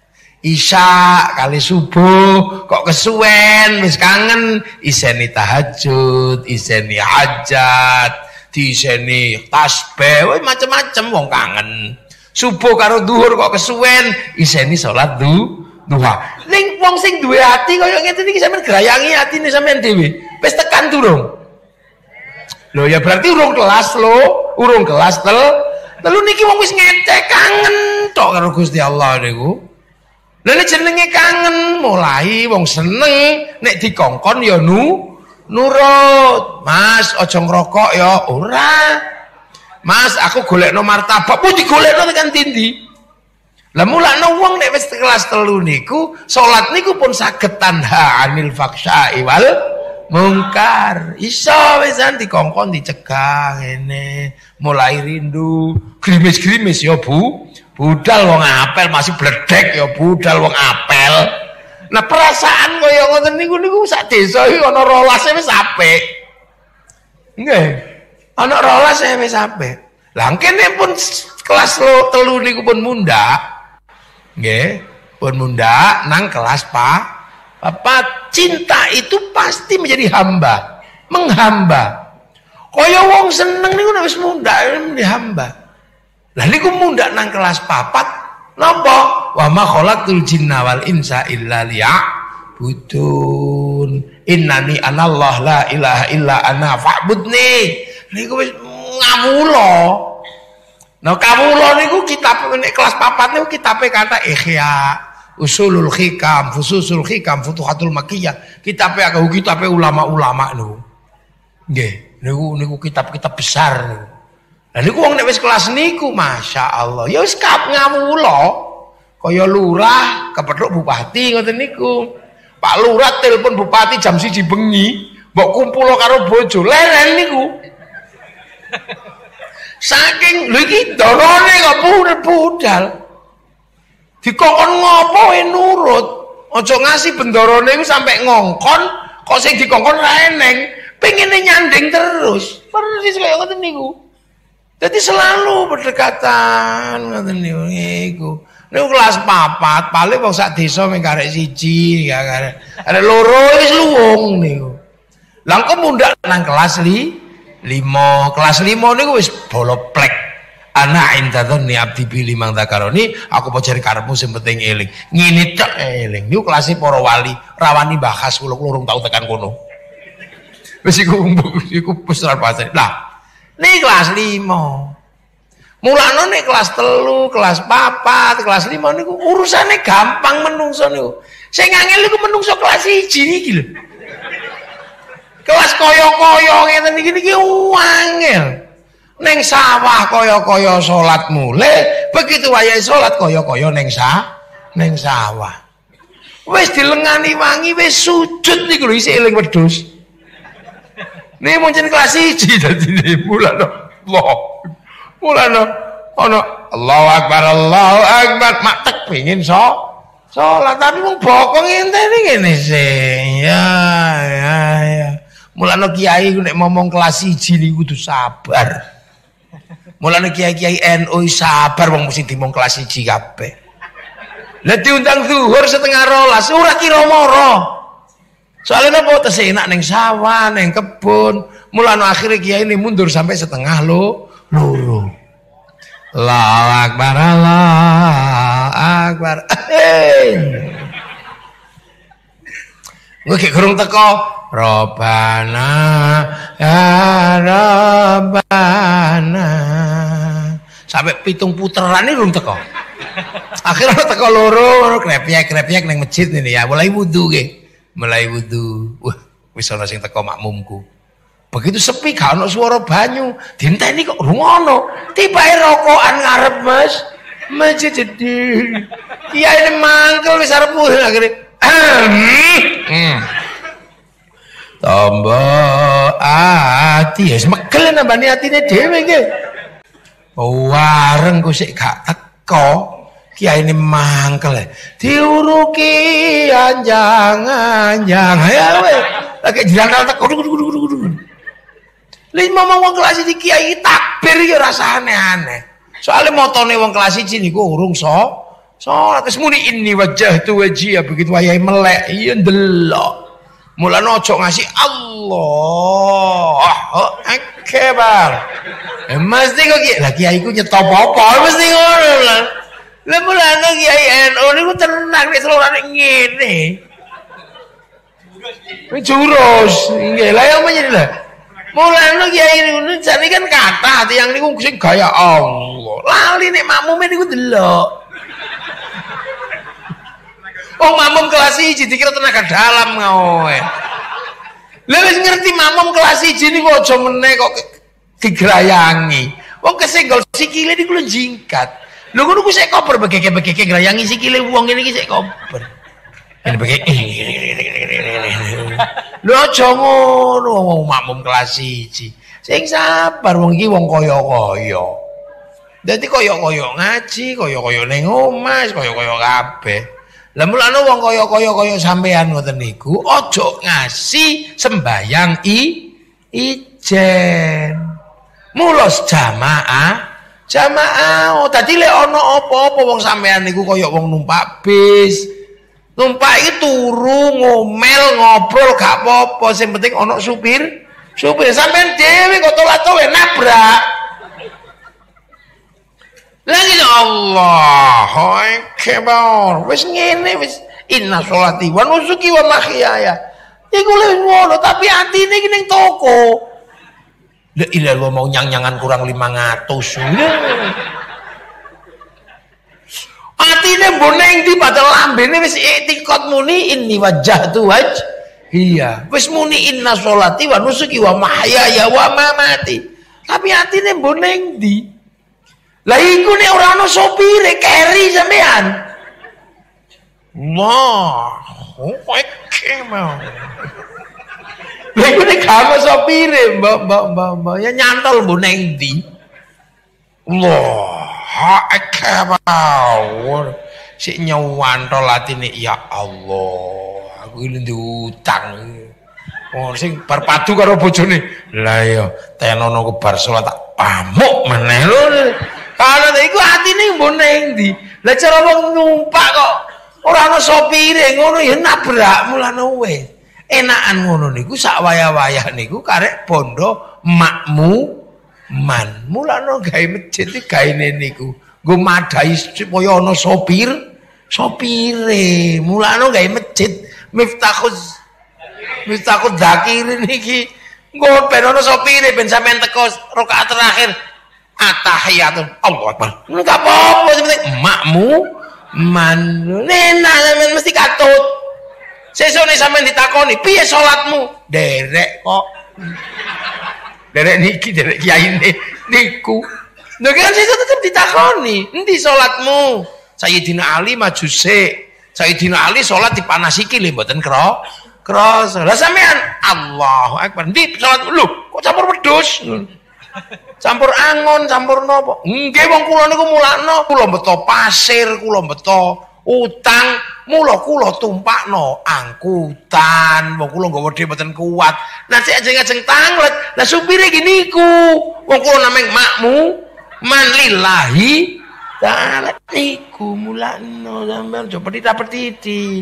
Isya kali subuh kok kesuwen wis kangen iseni tahajud, iseni hajat, diseni tasbih, wis macem-macem wong kangen. Subuh karo duhur kok kesuwen iseni salat du duha. Ning wong sing duwe ati kaya ngene iki sampean grayangi atine sampean dhewe. Wis tekan durung? Lho ya berarti urung kelas lho, urung kelas tel. Telu niki wong wis ngecek kangen tok karo Gusti Allah niku. Lha jenenge kangen, mulai wong seneng nek dikongkon ya nu nurut. Mas aja ngrokok ya ora. Mas aku golekno martabak, pun digolekno tekan tindi. Lah mulane wong nek wis kelas telu niku salat niku pun saged tanha anil faksya'i wal mungkar. Iso wisan dikongkon dicegah ngene, mulai rindu, grimis-grimis ya Bu. Budal wong apel masih bledek ya budal wong apel. Nah perasaan kaya ngoten niku niku sak desa iki ana rolas wis apik. Nggih. Ana rolas wis apik. Lah kene pun kelas telu niku pun mundak. Nggih, pun mundak nang kelas pa papat. Cinta itu pasti menjadi hamba, menghamba. Kaya wong seneng niku nek wis mundak menjadi hamba. Lah niku mundak nang kelas papat napa? Wa ma khalaqtul jinna wal insa illa liya'budun. Innani anallah la ilaha illa ana fa'budni. Niku wis ngawula. Nah kawula niku kitab nek kelas papat niku kitabe kata Ihya, Usulul Hikam, Fususul Hikam, Futuhatul Makkiyah. Kitabe aku kitabe ulama-ulama niku. Nggih, niku niku kitab-kitab besar niku. Lah niku wong nek wis kelas niku masyaallah, ya wis kap ngawula. Kaya lurah kepethuk bupati ngoten niku. Pak Lurah telepon bupati jam siji bengi, mbok kumpul karo bojo, leren niku. Saking lho iki dorone kok budal. Dikongkon ngopo e nurut. Aja ngasih bendorone iku sampe ngongkon, kok sing dikongkon ra eneng, pengine nyanding terus. Persis kaya ngoten niku. Jadi selalu berdekatan ngoten niku. Niku kelas papat, paling wong sak desa mung karek siji, ya karek. Arek loro wis luwung niku. Lah kok mundak nang kelas li lima, kelas lima niku wis boloplek. Ana indadzanni abdi bi limang dzakaroni, aku mau cari karepmu sing penting eling. Ngene tok eling. Niku kelas para wali, rawani bahas kula lurung tau tekan kono. Wis iku iku pusral pasar. Lah, niki kelas lima. Mulane nek kelas telu, kelas papat, kelas lima niku urusane gampang menungso niku. Sing angel niku menungso kelas siji niki lho. Kelas kaya-kaya ngeten iki niki angel. Neng sawah kaya-kaya salat mulai, begitu wayahe salat kaya-kaya neng sa, neng sawah. Wis dilengani wangi wis sujud niku lho isih eling wedhus. Nih muncul kelas siji dadi mulane Allah. Mulane ana Allahu Akbar Allahu Akbar mak tek pengin so salat tapi wong bokong ngenteni ngene sih. Ya ya ya. Mulane kiai nek ngomong kelas siji niku kudu sabar. Mulane kiai-kiai N U sabar wong mesti dimong kelas siji kabeh. Lah diundang zuhur setengah rolas ora kira moro. Soalnya napa tesih enak ning sawah, ning kebun. Mulane akhire kiai ini mundur sampai setengah lo loro. Allahu Akbar Allahu Akbar. Gue kurang teko Robbana ya Robbana sampai pitung puteran ini belum teko. Akhirnya teko loro krepyek-krepyek nang masjid ini ya mulai wudu ge. Mulai wudu. Wah, wis ana sing teko makmumku. Begitu sepi gak ono swara banyu, dinteni kok rungono. Tibae rokokan ngarep Mas. Masjid jadi. Kiai mangkel wis arep wudu akhire. Hmm. Tombo ati wis megel nambani atine dhewe nggih. Wareng ku sik gak teko. Kiai ini mangkel. Diuruki anjang-anjang. Ya weh. Lagi jalan teko. Lima wong kelas iki kiai takbir ya rasane aneh. Soale motone wong kelas iki niku urung so salat wis muni inni wajjahtu wajhiya begitu wayahe melek iya ndelok. Mulane aja ngasih Allah akbar. Eh mesti kok lah kiai ku nyetop apa mesti ngono lah. Lah mulane kiai N U niku tenang nek selorane ngene. Wis jurus nggih lah yang menjadi lah. Mulane kiai niku jane kan kathah tiyang niku sing gaya Allah. Lali nek makmume niku delok. Oh makmum kelas siji dikira tenaga dalam ngowe. Lah wis ngerti makmum kelas siji niku aja meneh kok digrayangi. Wong kesenggol sikile niku lho jingkat. Lho ngono ku sik kober begeke-begeke grayangi sikile wong ngene iki sik kober. Ngene begeke. Lho aja ngono wong makmum kelas siji. Sing sabar wong iki wong kaya-kaya. Dadi kaya-kaya ngaji, kaya-kaya ning omah, kaya-kaya kabeh. Lah mulane wong kaya-kaya kaya sampean ngoten niku aja ngasih sembayang i ijen. Mulos jamaah, jamaah. Oh dadi lek ana apa-apa wong sampean niku kaya wong numpak bis. Numpak iki turu ngomel ngobrol gak apa-apa, sing penting ana supir. Supir sampean dhewe kok tolak-tole nabrak. Lagi Allah, akbar. Wis ngene wis inna sholati wa nusuki wa mahyaya. Iku lho ngono tapi atine iki ning toko. La ilah mau nyang-nyangan kurang lima ratus. Atine mbone ndi padahal lambene wis iktikad muni inni wajjahtu wajh. Iya, wis muni inna sholati wa nusuki wa mahyaya wa mamati. Tapi atine mbone ndi? Lah iku nek ora ana sopire keri sampean. Wah, kok kemau. Lah iku nek gak ana sopire, Mbak, Mbak, Mbak, Mbak, ya nyantol mbone ndi? Wah. Akbar, si nyawantol atine ya Allah, aku ini diutang. Oh, sing berpadu karo bojone. Lah ya, tenono ku bar salat tak pamuk meneh lho. Karena iku atine mbone ndi? Lah cara wong numpak kok ora ana sopire ngono ya nabrak mulane wis. Enakan ngono niku sak wayah-wayah niku karek bondo makmu man mulane gawe masjid iki gaene niku nggo madai supaya ana sopir sopire mulane gawe masjid miftahuz miftahuz zakir niki nggo ben ana sopire ben sampean teko rakaat terakhir atahiyatun Allahu akbar enggak apa-apa sepenting makmu man nena sampean mesti katut sesone sampean ditakoni piye salatmu derek kok derek niki derek kiyaine niku. Lho kan sesuk tetep ditakoni, endi salatmu? Sayyidina Ali maju sik. Sayyidina Ali salat dipanasiki lho mboten kro krasa. Lah sampean Allahu Akbar. Endi salat lho kok campur wedhus? Campur angon, campur napa? Nggih wong kula niku mulakno, kula beto pasir, kula beto utang, mula kula tumpakno angkutan, wong kula nggawa dhewe mboten kuat. Lah sik ajeng-ajeng tanglet. Lah supire iki niku. Wong kula nameng makmu man lillahi ta'ala niku mulakno sampean aja petita-petiti.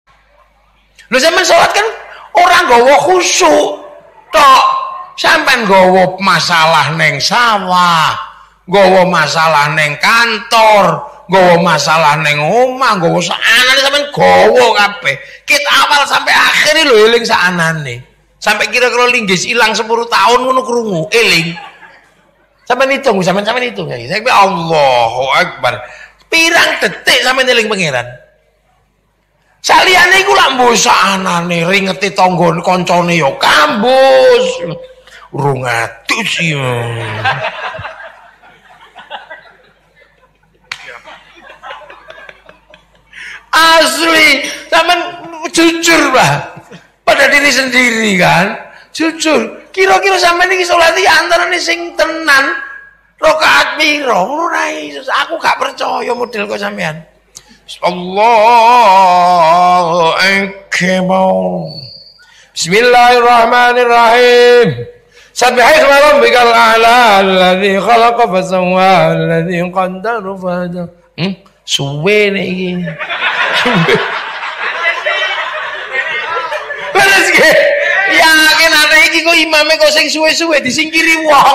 Lho sampean salat kan ora nggawa khusyuk tok. Sampean nggawa masalah neng sawah, nggawa masalah neng kantor, nggawa masalah neng omah, nggawa saanane sampean gawa kabeh. Kit awal sampai akhir lho eling saanane. Sampai kira-kira linggis ilang sepuluh tahun ngono krungu, eling. Sampeyan hitung, sampeyan sampeyan hitung ya. Sampai Allahu Akbar. Pirang detik sampeyan eling pangeran. Saliyane iku lak mbok saanane ringeti tangga kancane ya kambus. Urung atus ya. Asli, sampean jujur, Pak. Pada diri sendiri kan. Jujur. Kira-kira sampean iki salat iki antarane sing tenan rakaat pira? Ora iso. Aku gak percaya model kok sampean. Allahu akbar. Bismillahirrahmanirrahim. Subhana rabbikal a'la alladzi khalaqa fasawwa alladzi qaddara fahada. Hmm? Suwe nek iki. Wes iki. Yakin ana iki kok imame kok sing suwe-suwe disingkiri wong.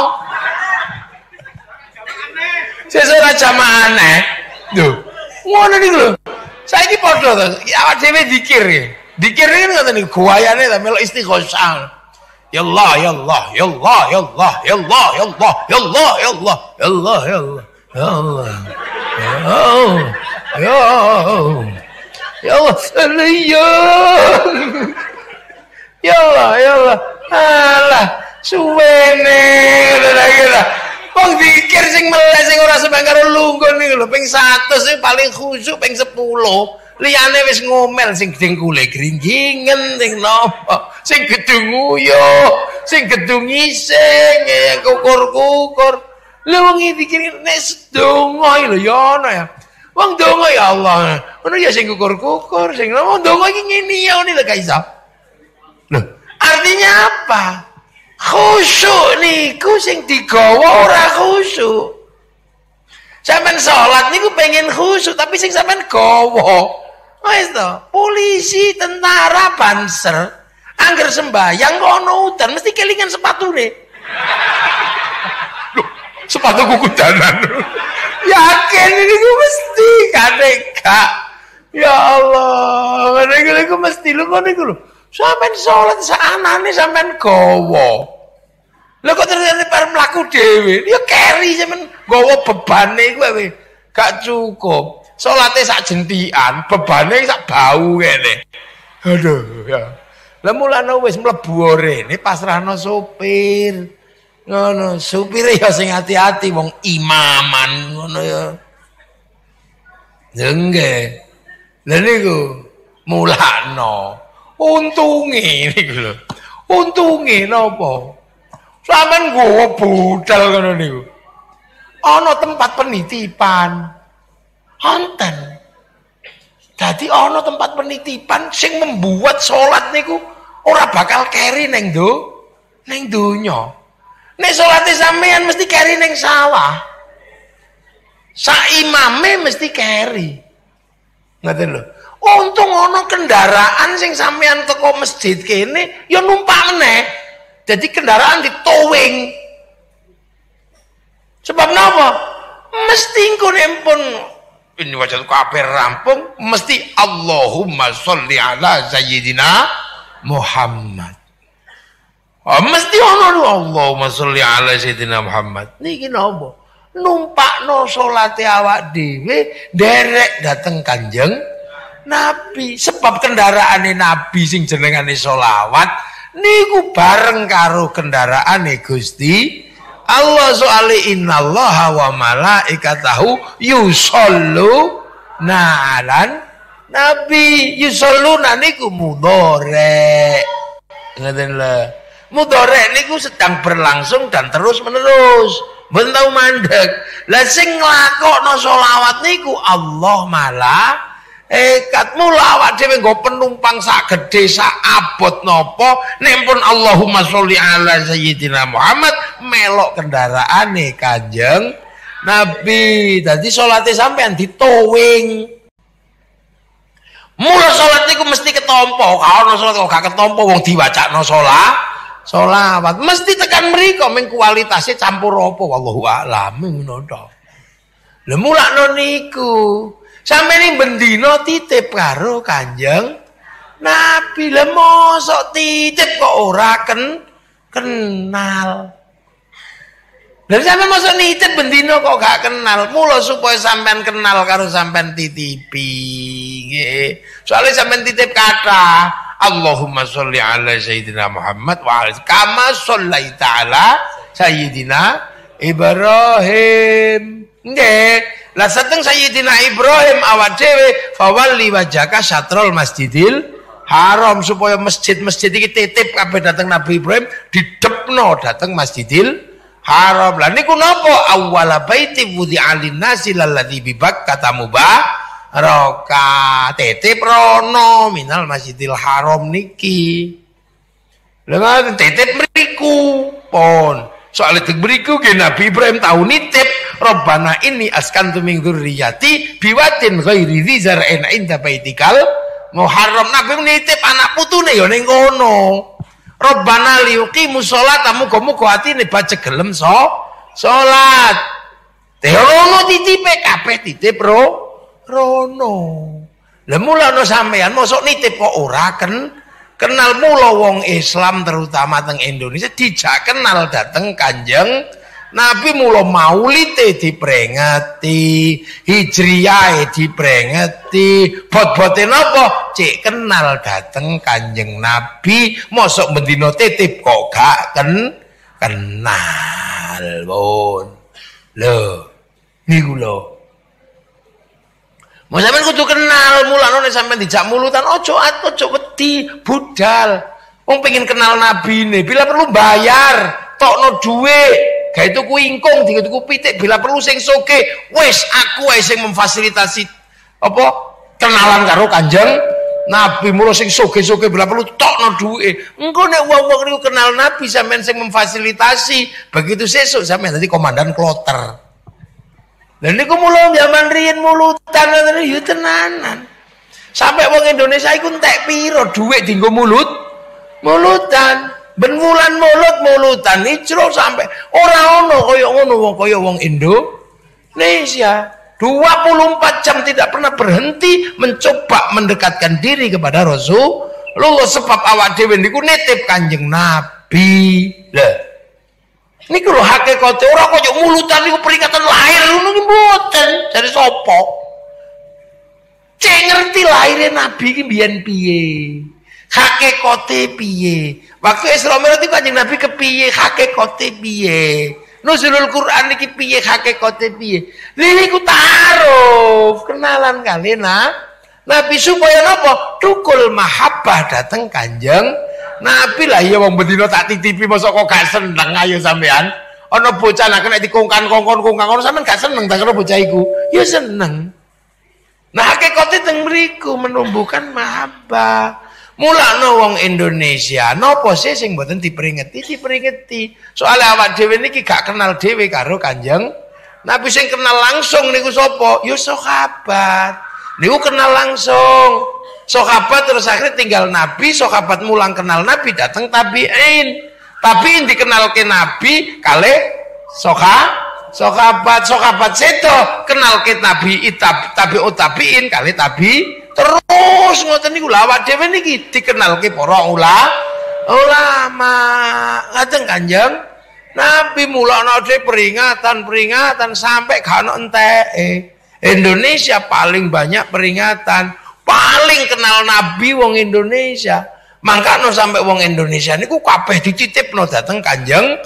Sesuk ora jamaah aneh. Lho, ngono niku lho. Saiki padha to, awak dhewe zikir ya. Zikir iki ngoten niku guayane ta melok istighosah. Ya Allah, ya Allah, ya Allah, ya Allah, ya Allah, ya Allah, ya Allah, ya Allah, ya Allah, ya Allah, ya Allah, ya Allah, ya Allah, ya Allah, ya Allah, alah, suwene, kira-kira, wong dikir sing melek sing ora sampeyan karo lungguh niku lho, ping seratus sing paling khusyuk ping sepuluh. Liyane wis ngomel sing dengkule gringgingen sing napa sing gedung nguyuh sing gedung ngising ya kukur-kukur lho wong iki dikira nek sedonga lho ya ana ya wong donga ya Allah ngono ya sing kukur-kukur sing napa donga iki ngene ya ngene lho gak iso lho artinya apa khusyuk niku sing digawa ora khusyuk sampean salat niku pengen khusyuk tapi sing sampean gawa wis to, polisi, tentara, banser, angger sembahyang kok ono udan mesti kelingan sepatune. Loh, sepatu kukudanan. Yakin ini ku mesti kadek gak. Ya Allah, ngene iki mesti lho ngono iku lho. Sampeyan salat saanane sampeyan gawa. Lho kok ternyata aku dhewe ya keri sampean nggawa bebane kuwi gak cukup. Salate sak jentikan, bebane sak bau kene. Aduh ya. Lah mulane wis mlebu rene pasrahno sopir. Ngono, supire ya sing hati-hati wong imaman ngono ya. Nggih. Lha niku mulakno. Untunge niku lho. Untunge napa? Sampeyan nggawa budal ngono niku. Ana tempat penitipan. Wonten. Dadi ana tempat penitipan sing membuat salat niku ora bakal keri ning do ning donya. Nek salate sampean mesti keri ning sawah. Sak imame mesti keri. Ngoten lho. Untung ana kendaraan sing sampean teko masjid kene ya numpak meneh. Jadi kendaraan ditowing. Sebab napa? Mesti engko pun ini wajah kabeh rampung mesti Allahumma sholli ala sayyidina Muhammad. Oh, mesti ana lho Allahumma sholli ala sayyidina Muhammad. Niki napa? Numpakno salate awak dhewe nderek dateng Kanjeng Nabi. Sebab kendaraane Nabi sing jenengane selawat niku bareng karo kendaraane Gusti Allah. Soale innallaha wa malaikatahu yusollu na'alan Nabi. Yusalluna niku mudhari. Ngoten lho. Mudhari niku sedang berlangsung dan terus menerus. Mboten tau mandeg. Lah sing nglakokno selawat niku Allah malaikat. Mula awak dhewe nggo penumpang sak gedhe sak abot napa nek pun Allahumma sholli ala sayyidina Muhammad melok kendaraane Kanjeng Nabi. Dadi salate sampean ditowing. Mula salat niku mesti ketampa. Ka ana salat kok gak ketampa wong diwacakno salat selawat. Mesti tekan mriko ming kualitasé campur apa wallahu a'lam ngono to. Lha mulakno niku sampeyan bendina titip karo Kanjeng Nabi. Lah mosok titip kok ora ken kenal. Lah sampeyan mosok nitip bendina kok gak kenal. Mula supaya sampeyan kenal karo sampeyan titipi nggih. Soale sampeyan titip kata Allahumma sholli ala sayyidina Muhammad wa ala kama shollaita ala sayyidina Ibrahim. Nggih. Lah seteng Sayyidina Ibrahim awak dhewe fawalli wajhaka syatrul Masjidil Haram, supaya masjid-masjid iki titip kabeh dateng Nabi Ibrahim didepno dateng Masjidil Haram. Lah niku napa? Awwala baiti wudi'a lin-nasi lalladzi bi Bakkah mubaraka. Titip rono minal Masjidil Haram niki. Lah titip mriku pon. Soale teng mriku nggih Nabi Ibrahim tau nitip Rabbana inni askantu min dzurriyyati biwadin ghairi dzi zar'in 'inda baitikal muharram. Nabi nitip anak putune ya ning kono. Rabbana liyuqimus sholata, muga-muga atine baca gelem so salat. Terono titipe kabeh titip ro rono. Lah mulane sampean mosok nitip kok ora ken kenal. Mula wong Islam terutama teng Indonesia dijak kenal dateng Kanjeng Nabi. Mula maulite diprengeti, hijriyah diprengeti, bot-bote napa cek kenal dateng Kanjeng Nabi. Mosok bendina titip kok gak ken kenal pun. Lho niku lho. Mau sampean kudu kenal. Mulane sampean dijak mulutan ojo ojo wedi budal. Wong pengen kenal nabine bila perlu bayar, tokno dhuwit, gawe tuku ingkung, dituku pitik, bila perlu sing soge, wis aku wae sing memfasilitasi apa kenalan karo Kanjeng Nabi. Mula sing soge-soge bila perlu tokno dhuwit. Engko nek wong-wong niku kenal Nabi sampean sing memfasilitasi, begitu sesuk sampean dadi komandan kloter. Dan niku mula zaman riyen mulutan ngoten yo tenanan. Sampai wong Indonesia iku entek piro dhuwit dienggo mulut? Mulutan. Ben wulan mulut mulutan icro sampai ora ono kaya ngono wong kaya wong Indonesia. dua puluh empat jam tidak pernah berhenti mencoba mendekatkan diri kepada Rasulullah. Sebab awak dhewe niku nitip Kanjeng Nabi. Lah Niku lho hakikate ora kaya mulutan niku peringatan lahir ngono ki mboten. Jare sapa? Cek ngerti lahire Nabi ki mbiyen piye? Hakikate piye? Waktu Isra Mi'raj iku Kanjeng Nabi kepiye? Hakikate piye? Nuzulul Quran iki piye? Hakikate piye? Niku ta'aruf, kenalan kali nah. Nabi supaya napa? Tukul mahabbah dateng Kanjeng Nabi lah ya wong bendina tak titipi mosok kok gak seneng ayo sampean. Ana bocah nek nek dikongkan-kongkon-kongkon ngono sampean gak seneng ta karo bocah iku? Ya seneng. Nah hakikate teng mriku menumbuhkan mahabbah. Mulane wong Indonesia napa sih sing mboten diperingeti diperingeti. Soale awak dhewe niki gak kenal dhewe karo Kanjeng Nabi. Sing kenal langsung niku sapa? Ya sahabat. Niku kenal langsung. Sahabat terus akhirnya tinggal Nabi, sahabat mulang kenal Nabi, datang tabi'in. Tabi'in dikenalke Nabi kali soha sahabat, sahabat sedo kenal ke Nabi itab tabi'ut tabi'in kali tabi terus ngoten niku lawat dhewe niki dikenalke para ulama. Ulama ngaten Kanjeng Nabi mulakno dhewe peringatan-peringatan sampai gak ono enteke. Indonesia paling banyak peringatan, paling kenal Nabi wong Indonesia. Mangkano sampai wong Indonesia niku kabeh dititipno dateng Kanjeng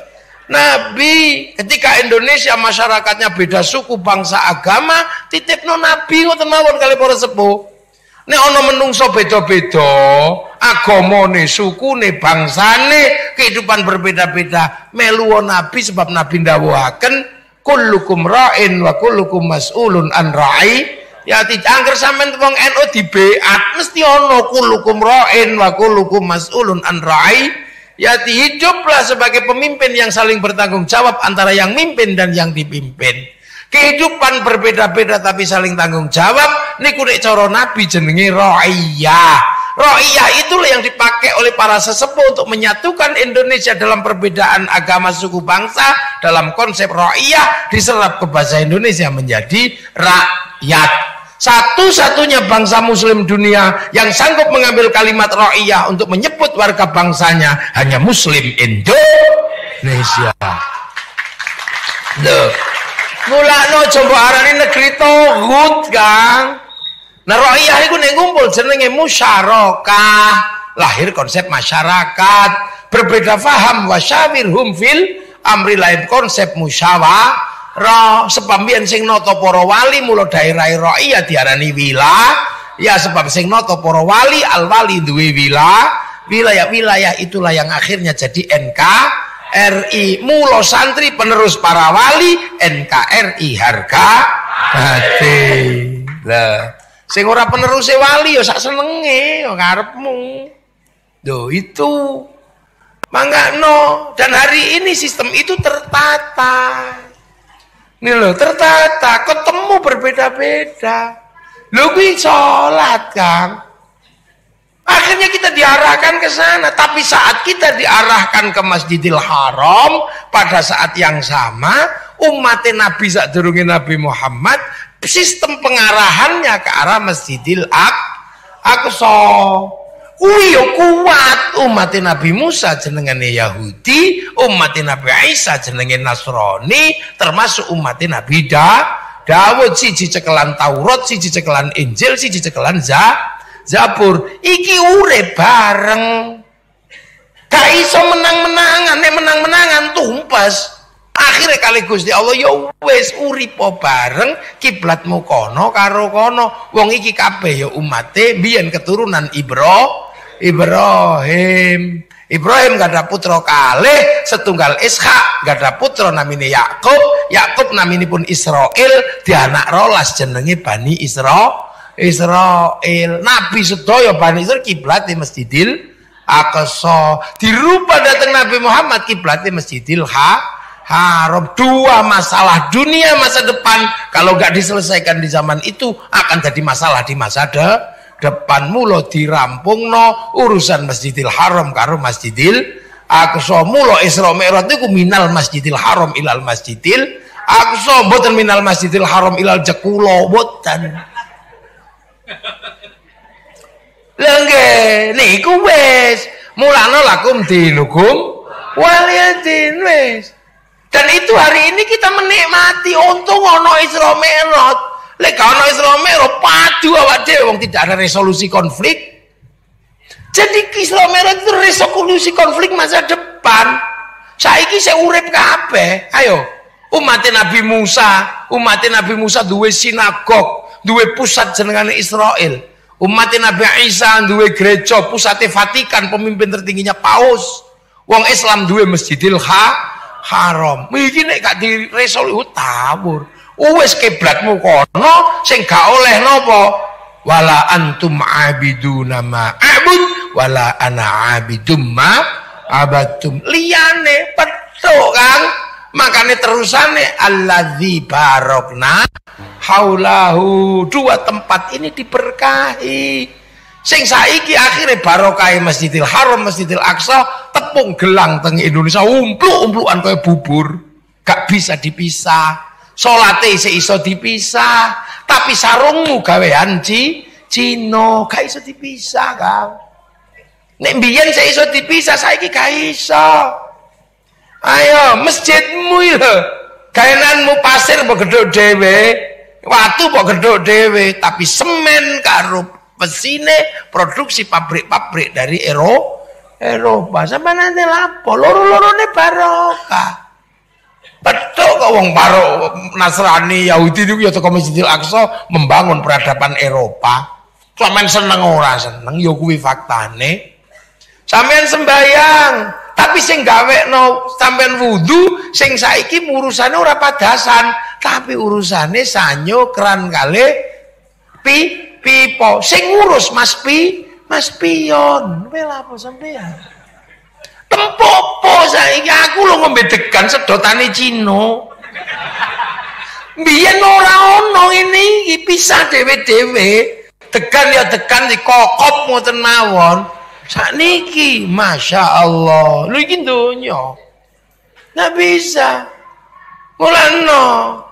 Nabi. Ketika Indonesia masyarakatnya beda suku, bangsa, agama, titipno Nabi ngoten mawon kali para sepuh. Nek ana menungso beda-beda, agamane, sukune, bangsane, kehidupan berbeda-beda, melu Nabi sebab Nabi ndawuhaken kullukum ra'in wa kullukum mas'ulun an ra'i. Ya tidak angger sampean wong N U di beat mesti ono kullukum ra'in wa kullukum mas'ulun an ra'i. Ya hiduplah sebagai pemimpin yang saling bertanggung jawab antara yang mimpin dan yang dipimpin. Kehidupan berbeda-beda tapi saling tanggung jawab. Niku nek cara Nabi jenenge ra'iyah. Ra'iyah itulah yang dipakai oleh para sesepuh untuk menyatukan Indonesia dalam perbedaan agama, suku, bangsa. Dalam konsep ra'iyah diserap ke bahasa Indonesia menjadi rakyat. Satu-satunya bangsa muslim dunia yang sanggup mengambil kalimat ra'iyah untuk menyebut warga bangsanya hanya muslim Indonesia. Loh, mulakno coba arane negeri togut, Kang. Nah ra'iyah iku nek ngumpul jenenge musyarakah, lahir konsep masyarakat, berbeda faham wasyawirhum fil amri, lain konsep musyawarah. Sebab mbiyen sing nata para wali mula daerah ra'iyah diarani wilayah, ya sebab sing nata para wali al wali duwe wilayah. Wilayah-wilayah itulah yang akhirnya jadi N K R I. Mula santri penerus para wali, N K R I harga mati. Lah sing ora peneruse wali ya sak senenge ya karepmu. Loh itu mangkano, dan hari ini sistem itu tertata. Nih loh tertata, ketemu berbeda-beda. Lho kuwi salat, Kang. Akhirnya kita diarahkan ke sana, tapi saat kita diarahkan ke Masjidil Haram pada saat yang sama, umat Nabi sadurunge Nabi Muhammad sistem pengarahannya ke arah Masjidil Aqsa. Kuwi yo kuat. Umat Nabi Musa jenengane Yahudi, umat Nabi Isa jenenge Nasrani, termasuk umat Nabi Dawud, siji cekelan Taurat, siji cekelan Injil, siji cekelan Zabur. Iki urip bareng. Gak iso menang-menangan, nek menang-menangan tumpes. Akhirnya kali Gusti Allah ya wis uripo bareng, kiblatmu kono karo kono. Wong iki kabeh ya umate biyen keturunan Ibro Ibrahim. Ibrahim gak ada putra kalih, setunggal Ishak, gak ada putra namine Yakub. Yakub namine pun Israel, di anak rolas jenenge Bani Isra Israel. Nabi sedaya Bani Israel kiblat di Masjidil Aqsa. Dirubah datang Nabi Muhammad kiblat di Masjidil Ha Haram. Dua masalah dunia masa depan kalau gak diselesaikan di zaman itu akan jadi masalah di masa de depan. Mulo dirampung no urusan Masjidil Haram karo Masjidil Aqsa. Mulo Isra Mi'raj niku minal Masjidil Haram ilal Masjidil Aqsa, mboten minal Masjidil Haram ilal Jekulo, mboten. Lha nggih niku wis mulane lakum dinukum waliyadin wis. Dan itu hari ini kita menikmati. Untung ono Isra Mi'raj. Lek ono Isra Mi'raj padu awak dhewe wong tidak ada resolusi konflik. Jadi Isra Mi'raj itu resolusi konflik masa depan. Saiki saya urip kabeh. Ayo, umat Nabi Musa, umat Nabi Musa duwe sinagog, duwe pusat jenengane Israel. Umat Nabi Isa duwe gereja, pusate Vatikan, pemimpin tertingginya Paus. Wong Islam duwe Masjidil Ha Haram. Iki nek gak diresolusi tawur. Wis kiblatmu kono sing gak oleh napa? Wala antum abiduna ma a'bud wala ana abidum ma abatum. Liyane petuk Kang. Makane terusane alladzi barokna haulahu. Dua tempat ini diberkahi. Sing saiki akhirnya barokah Masjidil Haram, Masjidil Aqsa, tepung gelang teng Indonesia umpluk-umplukan kaya bubur. Gak bisa dipisah. Salate isih iso dipisah, tapi sarungmu gawean ci Cina, gak iso dipisah, Kang. Nek mbiyen sik iso dipisah, saiki gak iso. Ayo, masjidmu lho. Gaenanmu pasir mbok gedhok dhewe, watu mbok gedhok dhewe, tapi semen karo pesine produksi pabrik-pabrik dari Ero Eropa. Sampai nanti lapo loro-lorone barokah. Betul kok wong baro Nasrani Yahudi niku ya teko Masjidil Aqsa membangun peradaban Eropa. Sampeyan seneng ora seneng ya kuwi faktane. Sampeyan sembayang, tapi sing gawekno sampeyan wudu sing saiki urusane ora padasan, tapi urusane sanyo keran kali pi pipo sing ngurus Mas Pi, Mas Pion. Kowe lha apa sampean? Tempopo saiki aku lho ngombe degan sedotane Cina. Biyen ora ono ini, iki pisah dhewe-dhewe. Degan ya degan dikokop ngoten mawon. Sakniki Masya Allah. Lho iki donya. Nggak bisa. Mulane.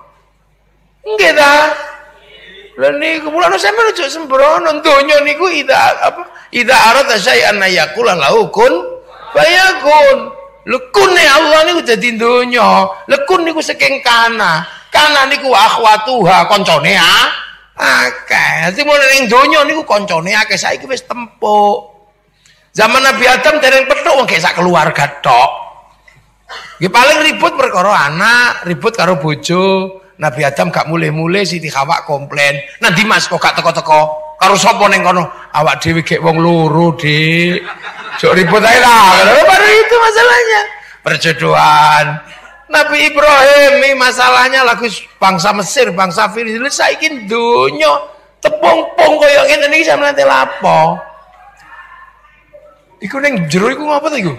Nggih ta? Lha niku mulane sampeyan ojo sembrono donya niku ida apa? Ida arada syai'an yaqula lahu kun fayakun. Lekune Allah niku dadi donya. Lekun niku saking kana. Kana niku akhwatuha koncone ah. Akeh. Dadi mulane ning donya niku koncone akeh saiki wis tempuk. Zaman Nabi Adam dereng petuk wong gek sak keluarga tok. Nggih paling ribut perkara anak, ribut karo bojo. Nabi Adam gak mulih-mulih, Siti Hawa komplain. Nanti Mas kok gak teko-teko? Karo sapa ning kono? Awak dhewe gek wong loro, Dik. Jok ribut ae lah. Baru itu masalahnya. Perjodohan. Nabi Ibrahim ini masalahnya lagu bangsa Mesir, bangsa Filistin saiki donya tepung-pung kaya ngene iki sampeyan nanti lapo? Iku ning jero iku ngapa to iku?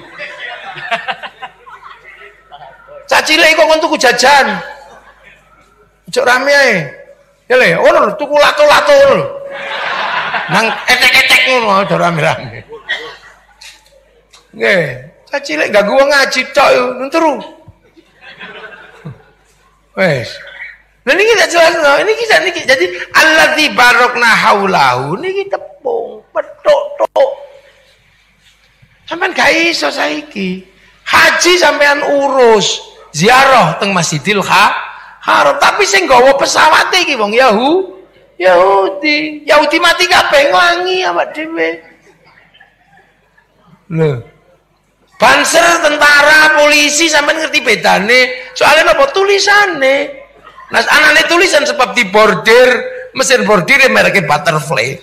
Cacile iku kon tuku jajan. Cok rame ae. Ya le, ngono lho tuku lato-lato lho. Nang etek-etek ngono ada rame-rame. Nggih, cacile gak gua ngaji tok yo, turu. Wes. Lah niki tak jelasno, ini kisah niki. Jadi allazi barokna haulahu niki tepung, petuk tok. Sampeyan gak iso saiki. Haji sampeyan urus, ziarah teng Masjidil Haram, tapi sing nggawa pesawat iki wong Yahu, Yahudi. Yahudi mati kabeh nglangi awak dhewe. Lho. Banser, tentara, polisi sampeyan ngerti bedane. Soalnya napa tulisane. Nah, anane tulisan sebab di bordir, mesin bordir mereke Butterfly.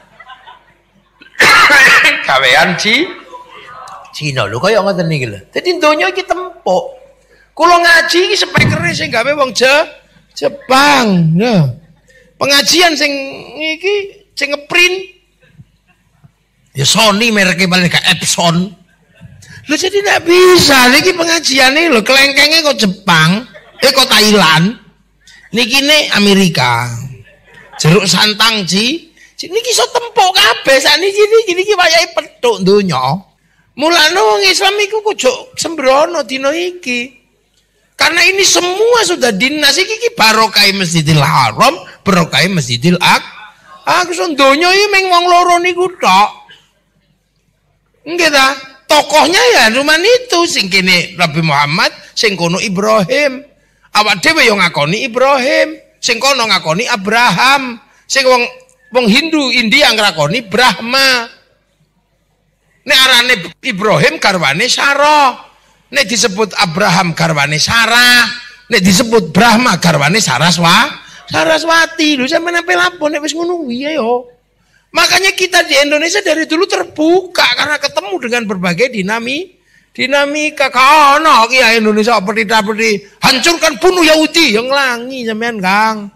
Gawean Ci Cina lho kaya ngoten niki lho. Dadi donya iki tempuk. Kula ngaji iki spekere sing gawe wong Jepang. Nah. Pengajian sing iki sing ngeprint ya Sony mereke paling gak Epson. Lho jadi ndak bisa niki pengajiane lho kelengkenge kok Jepang, eh kok Thailand. Niki ne Amerika. Jeruk santang Ci. Niki iso tempuk kabeh sakniki niki niki wayahe petuk donya. Mulane wong Islam iku kudu sembrono dina iki. Karena ini semua sudah dinas iki iki barokah Masjidil Haram, barokah Masjidil Aqsa. Aku son donya iki meng wong loro niku tok. Nggih ta? tokohnya ya cuman itu, sing kene Nabi Muhammad, sing kono Ibrahim. Awak dhewe yo ngakoni Ibrahim, sing kono ngakoni Abraham, sing wong wong Hindu India ngakoni Brahma. Nek arane Ibrahim garwane Sarah, nek disebut Abraham garwane Sarah, nek disebut Brahma garwane Saraswa, Saraswati. Lho sampeyan ape lapo nek wis ngono kuwi yo. Makanya kita di Indonesia dari dulu terbuka karena ketemu dengan berbagai dinami dinamika. Kono ki Indonesia seperti hancurkan bunuh Yahudi yang langi sampean Kang.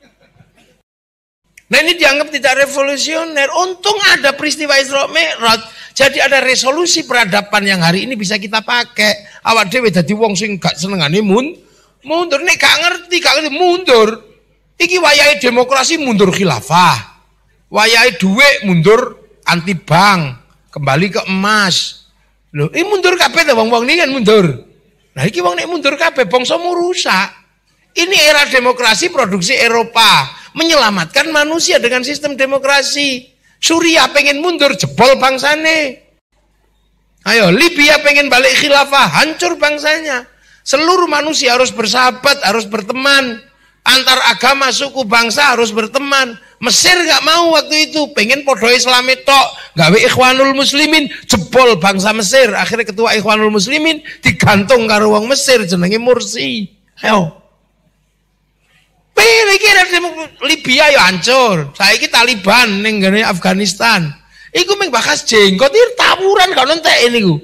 Nah ini dianggap tidak revolusioner. Untung ada peristiwa Isra Mi'raj. Jadi ada resolusi peradaban yang hari ini bisa kita pakai. Awak dhewe dadi wong sing gak senengane mun mundur, nek gak ngerti gak ngerti mundur. Iki wayahe demokrasi mundur khilafah. Wayahe duit mundur anti bank, kembali ke emas. Loh, ini mundur kabeh ta wong-wong ini kan mundur. Nah iki wong nek mundur kabeh bangsamu rusak. Ini era demokrasi produksi Eropa, menyelamatkan manusia dengan sistem demokrasi. Suriah pengen mundur, jebol bangsane. Ayo, Libya pengen balik khilafah, hancur bangsanya. Seluruh manusia harus bersahabat, harus berteman. Antar agama, suku, bangsa harus berteman. Mesir gak mau waktu itu, pengen podo Islam tok, gawe Ikhwanul Muslimin, jebol bangsa Mesir. Akhirnya ketua Ikhwanul Muslimin digantung karo wong Mesir jenenge Mursi. Ayo. Pilih kira Libya ya hancur. Saiki Taliban ning ngene Afghanistan. Iku mung bakas jenggot iki tawuran gak entek niku.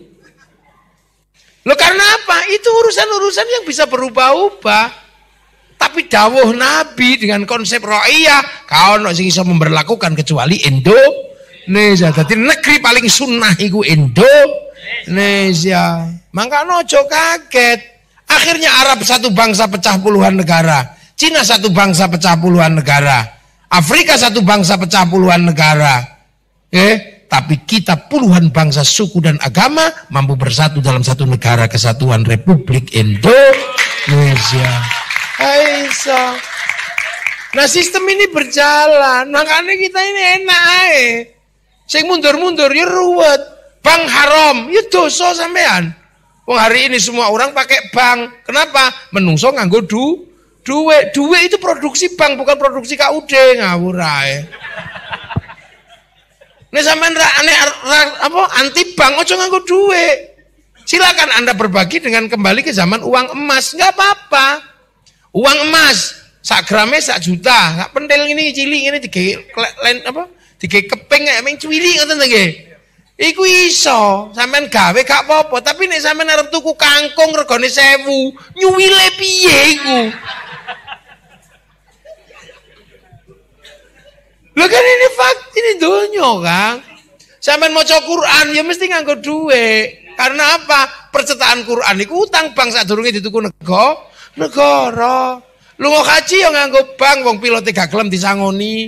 Loh karena apa? Itu urusan-urusan yang bisa berubah-ubah. Tapi dawuh Nabi dengan konsep ra'iyah, kau nak sing iso memberlakukan kecuali Indonesia. Jadi negeri paling sunnah iku Indonesia. Mangkane ojo kaget. Akhirnya Arab satu bangsa pecah puluhan negara, Cina satu bangsa pecah puluhan negara, Afrika satu bangsa pecah puluhan negara. Eh, tapi kita puluhan bangsa, suku dan agama mampu bersatu dalam satu negara kesatuan Republik Indonesia. Aisyah. Nah sistem ini berjalan, makanya kita ini enak ae. Sing mundur-mundur ya ruwet. Bank haram, ya dosa sampean. Wong hari ini semua orang pakai bank. Kenapa? Menungso nganggo du, duit. Duit itu produksi bank, bukan produksi K U D. Ngawur ae. Nek sampean ra aneh apa anti bank ojo nganggo duit. Silakan Anda berbagi dengan kembali ke zaman uang emas, enggak apa-apa. Uang emas sak grame sak juta, sak pentil ini cilik ini tiga lain apa? Tiga keping kayak meng cuwili ngoten nggih. Iku iso, sampean gawe gak apa-apa, tapi nek sampean arep tuku kangkung regane sewu, nyuwile piye iku? Lho kan ini fakt, ini donya, Kang. Sampean maca Quran ya mesti nganggo duit. Karena apa? Percetakan Quran iku utang bank sadurunge dituku nego. Negara. Lunga haji yang nganggo bank, wong pilot gak gelem disangoni.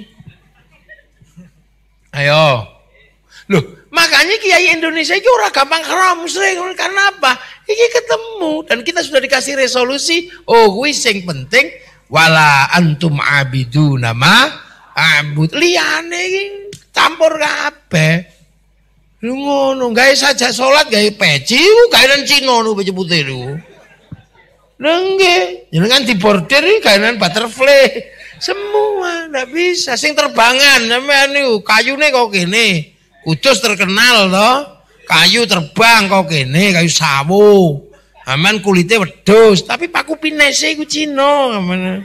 Ayo. Loh, makanya kiai Indonesia itu ora gampang haram sering. Karena apa? Iki ketemu dan kita sudah dikasih resolusi. Oh, kuwi sing penting wala antum abiduna ma abud. Liyane iki campur kabeh. Lu ngono, gawe saja salat, gawe peci, gawe nang Cina nu peci putih lu. Nengge, jangan di border ini kainan butterfly, semua nggak bisa. Sing terbangan, namanya nih kayu nih kok gini, Kudus terkenal loh, kayu terbang kok gini, kayu sawo, aman kulitnya wedus, tapi paku pinese ku Cino, aman.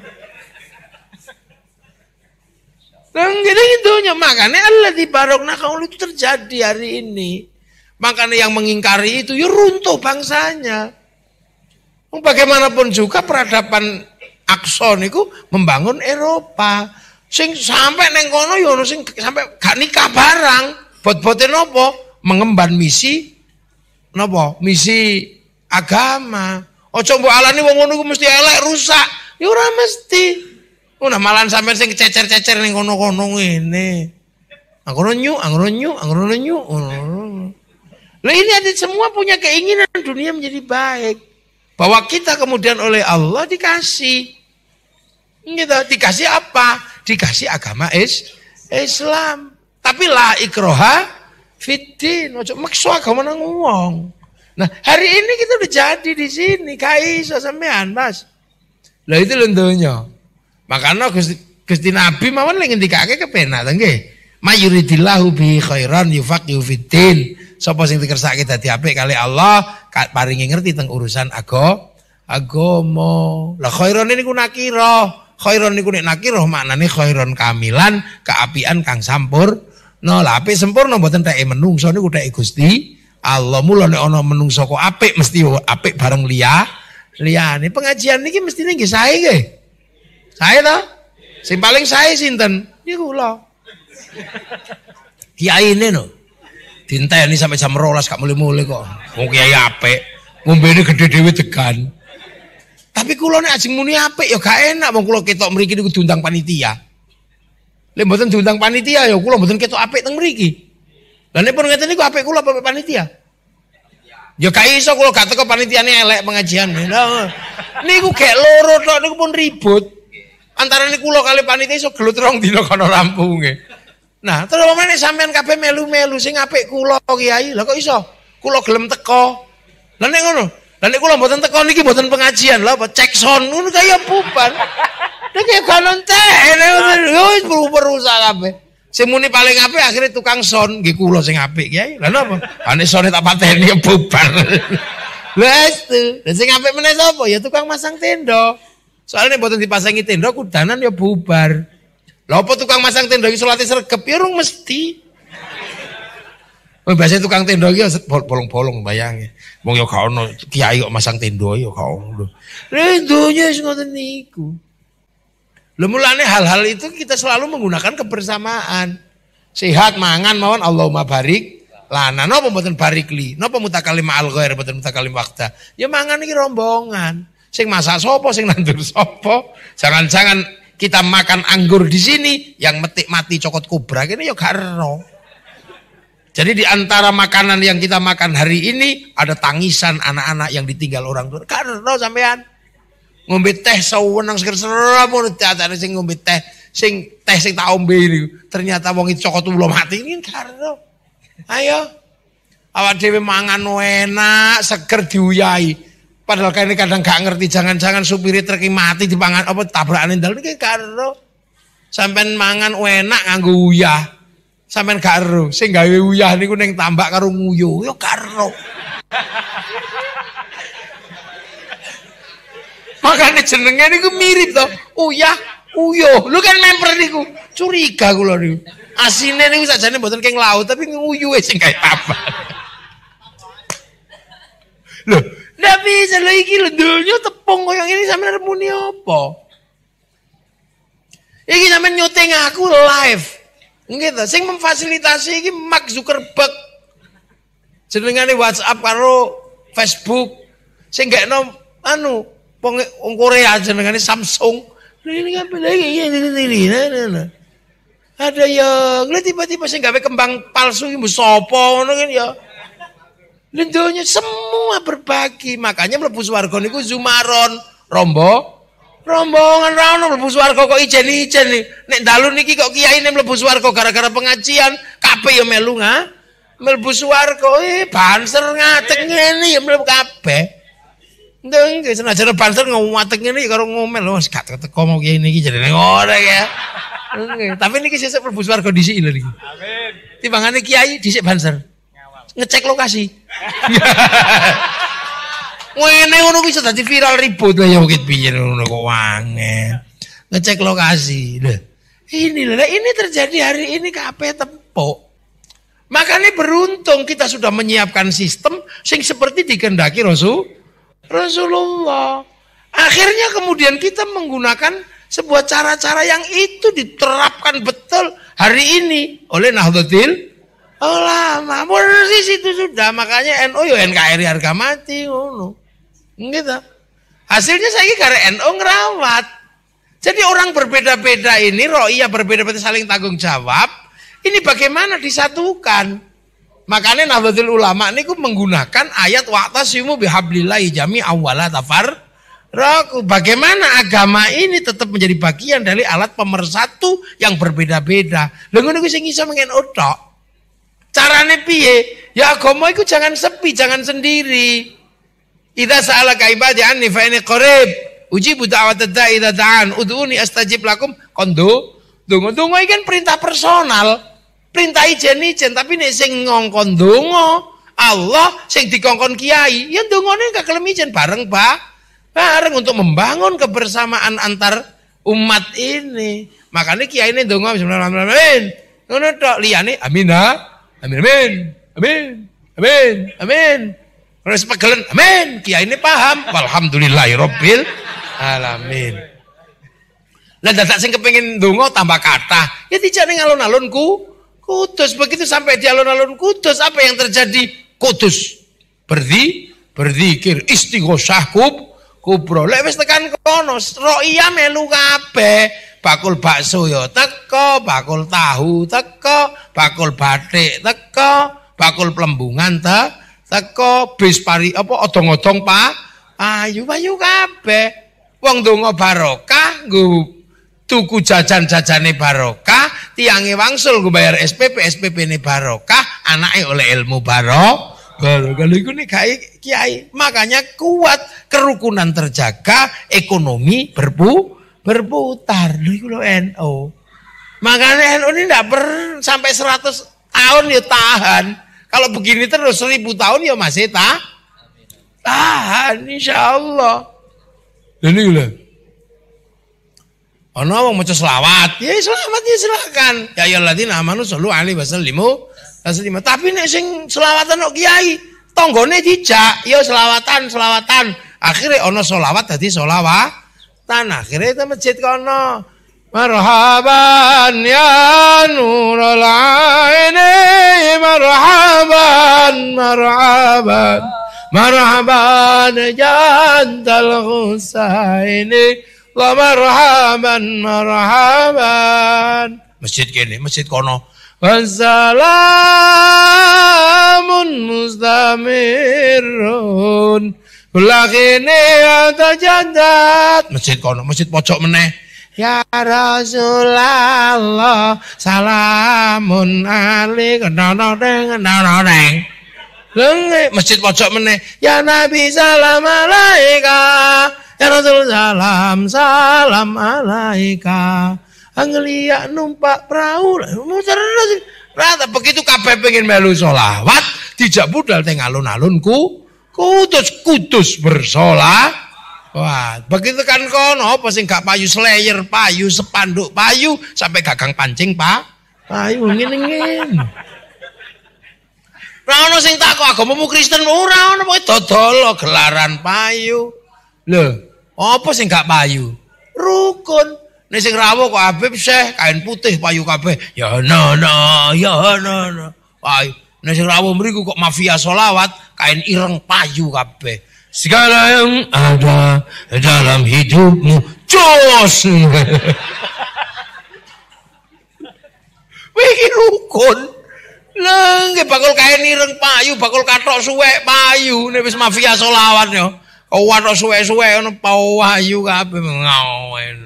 Nengge itu nya makanya Allah di barokna kaul itu terjadi hari ini, makanya yang mengingkari itu, ya runtuh bangsanya. Bagaimanapun juga peradaban Aqsa niku membangun Eropa. Sing sampai neng kono yo sing sampai gak nikah barang. Bot-bote nopo? Mengemban misi nopo? Misi agama. Ojo mbok alani wong ngono ku mesti elek rusak. Ya ora mesti. Ora malahan sampean sing cecer-cecer ning kono-kono ngene. Anggono nyu, anggono nyu, anggono nyu. Lah ini ada semua punya keinginan dunia menjadi baik. Bahwa kita kemudian oleh Allah dikasih. Gitu, dikasih apa? Dikasih agama is, Islam. Tapi la ikroha fitin, ojo maksa agama nang wong. Nah, hari ini kita udah jadi di sini, kai iso sampean, Mas. Lah itu lendonya. Makanya Gusti, Gusti Nabi mawon lek ngendikake kepenak nggih. Mayuridillahu bi khairan yufaqihu fiddin. Sapa sing dikersake dadi apik kali Allah, paringi ngerti teng urusan agama. Agama. Lah khairan niku nakira. Khairan niku nek nakira maknane khairan kamilan, keapian kang sampur. No, lah apik sempurna mboten teke menungso niku teke Gusti Allah. Mula nek ana menungso kok apik mesti apik bareng liya. Liyane pengajian niki mestine nggih sae nggih. Sae to? Sing paling sae sinten? Niku kula. Kiyaine no. Dinteni sampai jam dua belas gak mulai-mulai kok. Wong kiai apik, ngombene gede dhewe degan. Tapi kula nek ajeng muni apik ya gak enak wong kula ketok mriki niku diundang panitia. Lek mboten diundang panitia ya kula mboten ketok apik teng mriki. Lah nek pun ngeten niku apik kula apa panitia? Ya gak iso kula gak teko panitiane elek pengajian. Nah, niku gek loro tok niku pun ribut. Antara niku kula kali panitia iso gelut rong dina kono rampunge. Nah, terus pamane sampean kabeh melu-melu sing apik kula Kiai. Lah kok iso? Kula gelem teko. Lah nek ngono, lah nek kula mboten teko niki mboten pengajian. Lah apa cek son ngono kaya bubar. Nek kaya kanon teh, yo wis berusaha kabeh. Sing muni paling apik akhirnya tukang son nggih kula sing apik Kiai. Lah napa? Ane sone tak pateni ya bubar. Wes tuh. Lah sing apik meneh sapa? Ya tukang masang tenda. Soalnya mboten dipasangi tenda kudanan ya bubar. Lah apa tukang masang tenda iki salate sregep ya rung mesti. Wong biasa tukang tenda iki bolong-bolong bayange. Wong ya gak ono kiai kok masang tenda ya gak ono. Lah donya wis ngoten niku. Lha mulane hal-hal itu kita selalu menggunakan kebersamaan. Sehat mangan mawon Allahumma barik lana. Napa mboten barik li? Napa mutakalim al ghair mboten mutakalim waqta? Ya mangan iki rombongan. Sing masak sapa, sing nandur sapa? Jangan-jangan kita makan anggur di sini, yang metik mati cokot kobra ini ya gak ero. Jadi di antara makanan yang kita makan hari ini ada tangisan anak-anak yang ditinggal orang tua. Gak ero sampean. Ngombe teh sawenang seger-serap ngono teatane sing ngombe teh, sing teh sing tak ombe ini ternyata wong iki cokot ulo mati ini gak ero. Ayo. Awak dhewe mangan enak, seger diuyahi. Padahal kene kadang gak ngerti, jangan-jangan supir truk mati dipangan apa tabrakane ndal iki gak ero. Sampeyan mangan enak nganggo uyah. Sampeyan gak ero, sing gawe uyah niku ning tambak karo nguyuh, ya gak ero. Makane jenenge niku mirip to, uyah, uyuh. Lu kan memper niku, curiga kula niku. Asine niku sakjane mboten keng laut tapi nguyuhe sing gawe tambak. Loh, ndak bisa lho iki lho donya tepung koyo ngene sampeyan arep muni apa? Iki sampeyan nyuting aku live. Nggih to, sing memfasilitasi iki Mark Zuckerberg. Jenengane WhatsApp karo Facebook. Sing gekno anu wong Korea jenengane Samsung. Ini apa lagi ini ada yang lihat tiba-tiba sing gawe kembang palsu iki mbok sapa ngono kan ya. Lendonya semua berbagi, makanya mlebu swarga niku zumaron, rombo, rombongan ra ono mlebu swarga kok ijen-ijen nih. Nek dalu niki kok kiyaine mlebu swarga gara-gara pengajian, kabeh ya melu nga. Mlebu swarga eh banser ngateng ngene ya mlebu kabeh. Ndeng senajan banser ngatek ngene karo ngomel wis gak teko mau kiai niki jenenge ngono ya. Tapi niki sesuk mlebu swarga dhisik lho niki. Amin. Timbangane kiai dhisik banser. Ngecek lokasi. Ngene ngono bisa dadi viral ribut lah ya wit piye ngono kok wangen. Ngecek lokasi. Lho. Ini lho, ini terjadi hari ini kabeh tepuk. Makanya beruntung kita sudah menyiapkan sistem sing seperti dikehendaki Rasul Rasulullah. Akhirnya kemudian kita menggunakan sebuah cara-cara yang itu diterapkan betul hari ini oleh Nahdlatul Ulama. Persis itu sudah, makanya N U ya N K R I harga mati ngono. Gitu. Hasilnya saya kira N U ngerawat. Jadi orang berbeda-beda ini, ro'iyah berbeda-beda saling tanggung jawab. Ini bagaimana disatukan? Makanya Nahdlatul Ulama ini menggunakan ayat wa'tasimu bihablillahi jami'an wala tafarraqu. Bagaimana agama ini tetap menjadi bagian dari alat pemersatu yang berbeda-beda. Lha ngono ku sing iso mengen otok. Carane piye? Ya agama iku jangan sepi, jangan sendiri. Idza sa'alaka ibadi anni fa inni qarib. Ujibu da'watad da'i idza da'an. Ud'uni astajib lakum. Kondo, donga-donga iki kan perintah personal. Perintah ijen-ijen, tapi nek sing ngongkon donga Allah, sing dikongkon kiai, ya dongane gak kelem ijen bareng, Pak. Bareng untuk membangun kebersamaan antar umat ini. Makanya kiai ini donga bismillahirrahmanirrahim. Ngono tok, liyane amin ha. Amin amin. Amin. Amin. Amin. Terus pegelen, amin. Kiai ini paham. Walhamdulillahirabbil alamin. Lah dadak sing kepengin donga tambah kathah, ya dijane alun-alunku Kudus. Begitu sampai di alun-alun Kudus, apa yang terjadi? Kudus berdi, berzikir, istighosah kub, kubro. Lek wis tekan kono, roiya melu kabeh. Bakul bakso ya teko, bakul tahu teko, bakul batik teko, bakul plembungan te, teko, bis pari apa odong-odong pa, ayu-ayu kabeh. Wong donga barokah, nggo tuku jajan-jajane barokah, tiange wangsul gue bayar S P P, S P P ini barokah, anaknya oleh ilmu barokah. Barokah iku nek kiai. Makanya kuat, kerukunan terjaga, ekonomi berpu berputar. Lho iku lho N U. Makanya N U ini ndak per sampai seratus tahun ya tahan. Kalau begini terus seribu tahun ya masih ta tahan insyaallah. Lha niku lho. Ana wong maca selawat, ya selawat ya silakan. Ya ayyuhalladzina amanu shollu alaihi wasallimu taslima. Tapi nek sing selawatan kok kiai, tanggane dijak, ya selawatan, selawatan. Akhire ana selawat dadi selawatan. Akhire te masjid kono. Marhaban ya nurul aini, marhaban, marhaban. Marhaban jantal Husaini. Wa marhaban marhaban. Masjid kene, masjid kono. Wassalamun mustamirun. Belah kene atajadat. Masjid kono, masjid pojok meneh. Ya Rasulullah, salamun alaika. Nonodeng, nonodeng. Lenge masjid pojok meneh. Ya Nabi salam alaika. Ya Rasul salam salam alaika. Anglia numpak perahu. Rata begitu kabeh pengen melu sholawat, dijak budal teng alun-alunku Kudus Kudus bersolawat. Wah, begitu kan kono apa sing gak payu slayer, payu sepanduk payu sampai gagang pancing, Pak. Payu ngene-ngene. Ora ono sing takok agamamu Kristen ora ono pokoke dodol gelaran payu. Lho, apa sing gak payu? Rukun. Nek sing rawuh kok Habib Syekh kain putih payu kabeh. Ya no no, ya no no. Payu. Nek sing rawuh mriku kok mafia sholawat kain ireng payu kabeh. Segala yang ada dalam hidupmu jos. Wih rukun. Lah nggih bakul kain ireng payu, bakul kathok suwek payu. Nek wis mafia sholawat yo. Kau wadah suwe-suwe ono pawayu kabeh ngawen.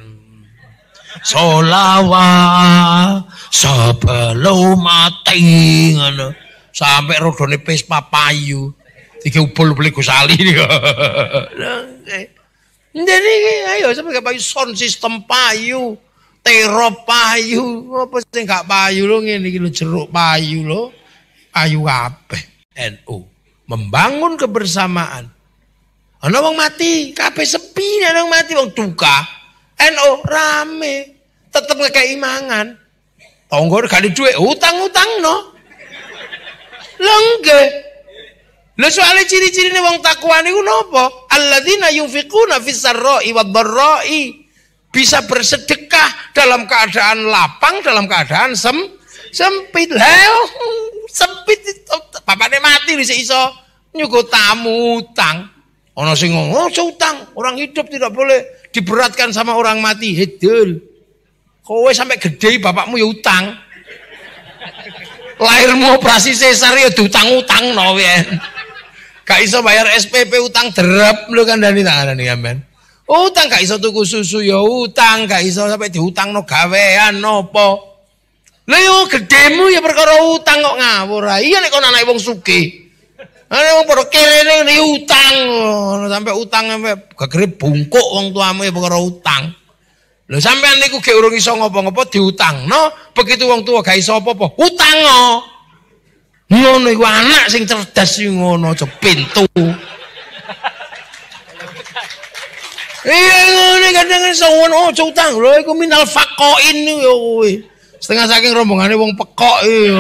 Solawat sebelum mati ngono. Sampai rodone Vespa payu. Iki ubul beli Gusali niku. Jadi ayo sampe gak payu sound system payu, terop payu, apa sing gak payu lho ngene iki lho jeruk payu lho. Payu kabeh N U membangun kebersamaan. Ana wong mati, kabeh sepi ana wong mati wong duka. N U rame, tetep ngekeki mangan. Tonggo gak duwe utang-utangno. Lha nggih. Lha soalé ciri-cirine wong takwa niku napa? Alladzina yunfiquna fis sarra'i wad dharra'i. Bisa bersedekah dalam keadaan lapang, dalam keadaan sem sempit. Lah sempit bapakne mati wis iso nyugo tamu utang. Ana sing ngomong, "Oh, utang, orang hidup tidak boleh diberatkan sama orang mati." Hedul. Kowe sampai gede bapakmu ya utang. Lahirmu operasi sesar ya diutang-utangno yen. Gak iso bayar S P P utang derep lho kandhani tangane sampean. Utang gak iso tuku susu ya utang, gak iso sampai diutangno gawean nopo. Lha yo gedemu ya perkara utang kok ngawur. Iya nek kon anake wong sugih. Ana wong padha kelene ngene utang ngono sampe utang sampe gegere bungkuk wong tuamu ya perkara utang. Lho sampean niku gek urung iso ngopo-ngopo diutangno, begitu wong tua gak iso apa-apa, utangno. Ngono iku anak sing cerdas sing ngono aja pintu. Iya ngono kadang iso ngono aja utang. Lho iku minal faqoin yo kuwi. Setengah saking rombongane wong pekok iki.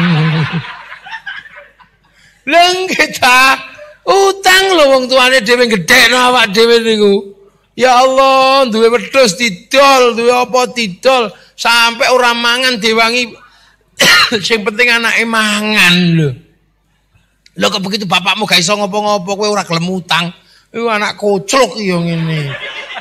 Leng kita utang lho wong tuane dhewe gedhekno awak dhewe niku. Ya Allah, duwe wedhus didol, duwe apa didol, sampai ora mangan diwangi. Sing penting anake mangan lho. Lho kok begitu bapakmu gak iso ngopo-ngopo kowe ora gelem utang. Iku anak koclok yo ngene.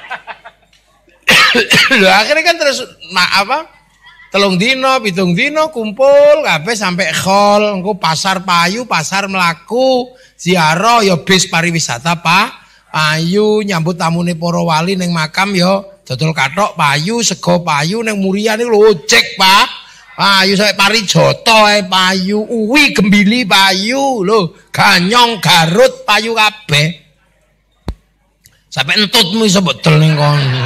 Lho akhirnya kan terus ma apa? Telung dino, pitung dino kumpul kabeh sampai khol, engko pasar payu, pasar melaku, ziarah ya bis pariwisata Pak. Payu nyambut tamune para wali ning makam ya dodol kathok payu, sego payu ning Murian iki lho ojek Pak. Payu sampe Parijoto ae payu, uwi gembili payu lho, ganyong Garut payu kabeh. Sampai entutmu iso betul ning kono.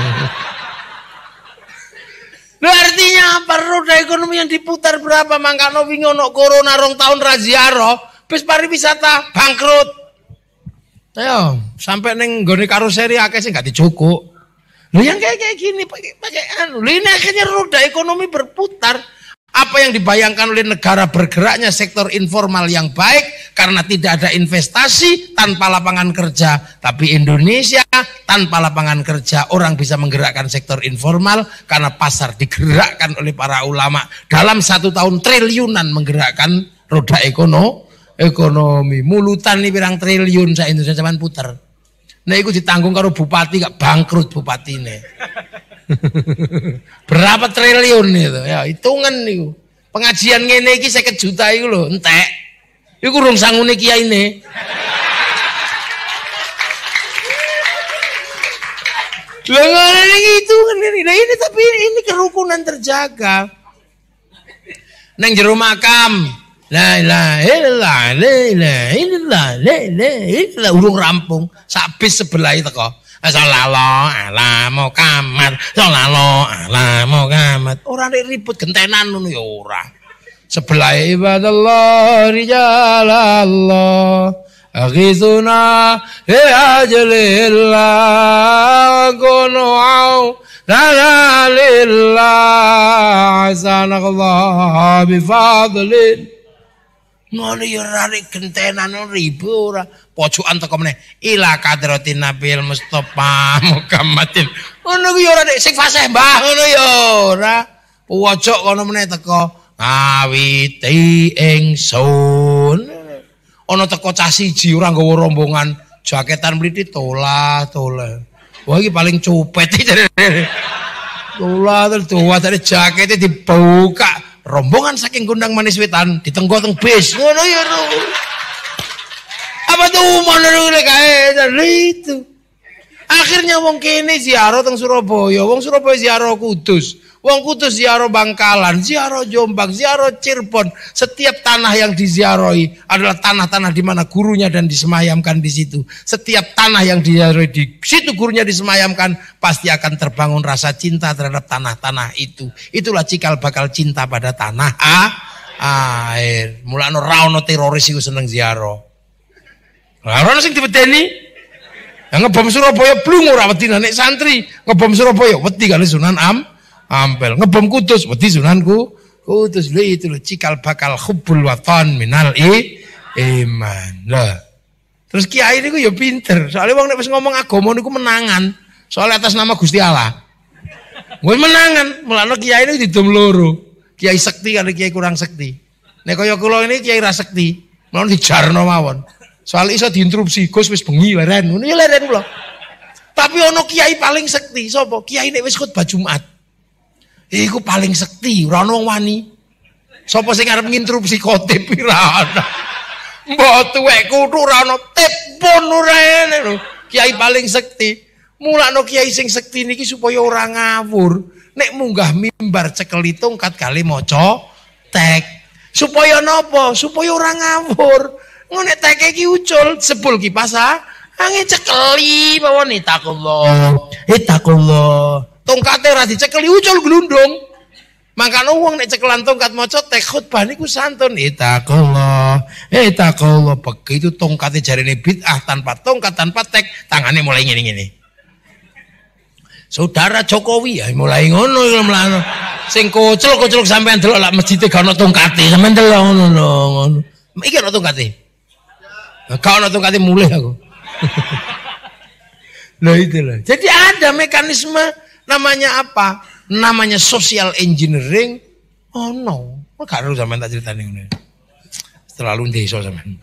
Lho artinya apa roda ekonomi yang diputar berapa mangkano wingi ono corona rong tahun ra ziarah, bis pariwisata bangkrut. Ayo, sampai neng nggone karoseri akeh sing gak dicukuk. Lho yang kayak kayak gini pakai pakai anu. Lho ini akhirnya roda ekonomi berputar. Apa yang dibayangkan oleh negara bergeraknya sektor informal yang baik karena tidak ada investasi tanpa lapangan kerja. Tapi Indonesia tanpa lapangan kerja orang bisa menggerakkan sektor informal karena pasar digerakkan oleh para ulama dalam satu tahun triliunan menggerakkan roda ekonomi. Ekonomi mulutan nih pirang triliun sa Indonesia zaman puter. Nah itu ditanggung karo bupati gak bangkrut bupatine. Berapa triliun itu ya hitungan nih pengajian ngene iki seket juta itu loh entek itu rung sangune kiai ini loh ngene gitu kan ini nah ini tapi ini kerukunan terjaga neng jero makam la ilaha illallah la ilaha illallah la ilaha illallah urung rampung sak bis sebelah teko sallallahu ala Muhammad sallallahu ala Muhammad ora nek ribut gentenan ngono ya ora sebelah ibadallah rijalallah aghizuna ya jalillah qunu'u la lillah azanallah bifadlin ngono ya ora nek gentenan ribut ora pojokan teko meneh ila kadratin nabil mustofa Muhammadin ngono ku ya ora nek sing fasih mbah ngono ya ora pojok kono meneh teko ngawiti ingsun ana teko cah siji ora nggawa rombongan jaketan mlithi tolah tolah wah iki paling cupet iki tolah tolah dari jakete dibuka rombongan saking Gondang Manis Wetan ditenggo teng bis ngono ya apa tuh menurut kae itu akhirnya wong kene ziarah teng Surabaya wong Surabaya ziarah Kudus wong Kudus ziarah Bangkalan ziarah Jombang ziarah Cirebon setiap tanah yang diziarahi adalah tanah-tanah di mana gurunya dan disemayamkan di situ setiap tanah yang diziarahi di situ gurunya disemayamkan pasti akan terbangun rasa cinta terhadap tanah-tanah itu itulah cikal bakal cinta pada tanah ah, air mulane ora ono teroris iku seneng ziarah. Lah ora sing dipedeni. Yang ngebom Surabaya blung ora wedi nek santri, ngebom Surabaya wedi kali Sunan Am Ampel, ngebom Kudus wedi Sunanku Kudus. Lho itu lho cikal bakal hubbul watan minal i iman. Lah. Terus kiai niku ya pinter. Soale wong nek wis ngomong agama niku menangan. Soale atas nama Gusti Allah. Wis menangan, mulane kiai niku didom loro. Kiai sekti kali kiai kurang sekti. Nek kaya kula ini kiai ra sekti, mulane dijarno mawon. Soal iso diinterupsi, Gus wis bengi leren, ngono ya leren kula. Tapi ono kiai paling sekti, sapa? Kiai nek wis khotbah Jumat. Iku paling sekti, ora ono wong wani. Sapa sing arep nginterupsi khotib ora ono. Mbok tuwek kutu ora ono tip pun ora ene lho. Kiai paling sekti. Mulakno kiai sing sekti niki supaya ora ngawur. Nek munggah mimbar cekeli tongkat kali maca tek. Supaya napa? Supaya ora ngawur. Ngono nek teke iki ucul, sebul kipas ah. Ange cekeli mawon itakullah. Itakullah. Tongkate ora dicekeli ucul glundung. Makane wong nek cekelan tongkat maca tek khutbah niku santun itakullah. Itakullah. Begitu tongkate jarine bid'ah tanpa tongkat tanpa tek, tangane mulai ngene-ngene. Saudara Jokowi ya mulai ngono mlano. Sing koclok-koclok sampean delok lak masjid gak ono tongkate, sampean delok ngono ngono. Iki ono tongkate. Gak ono tongkate mulih aku. Nah itu lah. Jadi ada mekanisme namanya apa? Namanya social engineering. Oh no. Gak harus sampean tak critani ngene. Terlalu desa sampean.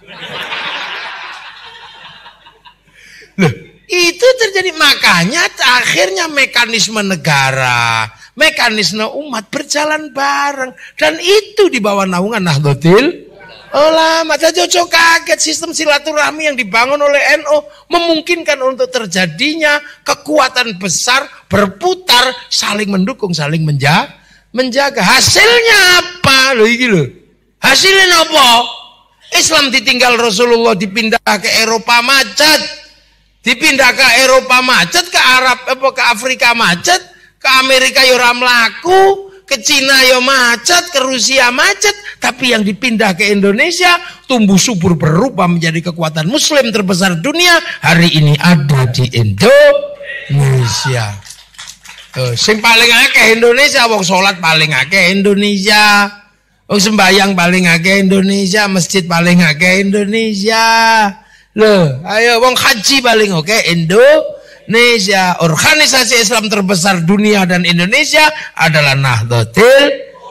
Loh, itu terjadi, makanya akhirnya mekanisme negara, mekanisme umat berjalan bareng, dan itu di bawah naungan Nahdlatul Ulama. Jadi ojo kaget, sistem silaturahmi yang dibangun oleh N U memungkinkan untuk terjadinya kekuatan besar berputar, saling mendukung, saling menjaga. menjaga. Hasilnya apa? Loh iki lho. Hasilnya apa? Islam ditinggal Rasulullah, dipindah ke Eropa macet. Dipindah ke Eropa macet, ke Arab apa ke Afrika macet, ke Amerika yo ora mlaku, ke Cina yo macet, ke Rusia macet, tapi yang dipindah ke Indonesia tumbuh subur berubah menjadi kekuatan muslim terbesar dunia hari ini ada di Indonesia. Tuh, sing paling akeh Indonesia, wong salat paling akeh Indonesia. Wong sembahyang paling akeh Indonesia, masjid paling akeh Indonesia. Loh, ayo wong haji paling oke okay. Indonesia. Organisasi Islam terbesar dunia dan Indonesia adalah Nahdlatul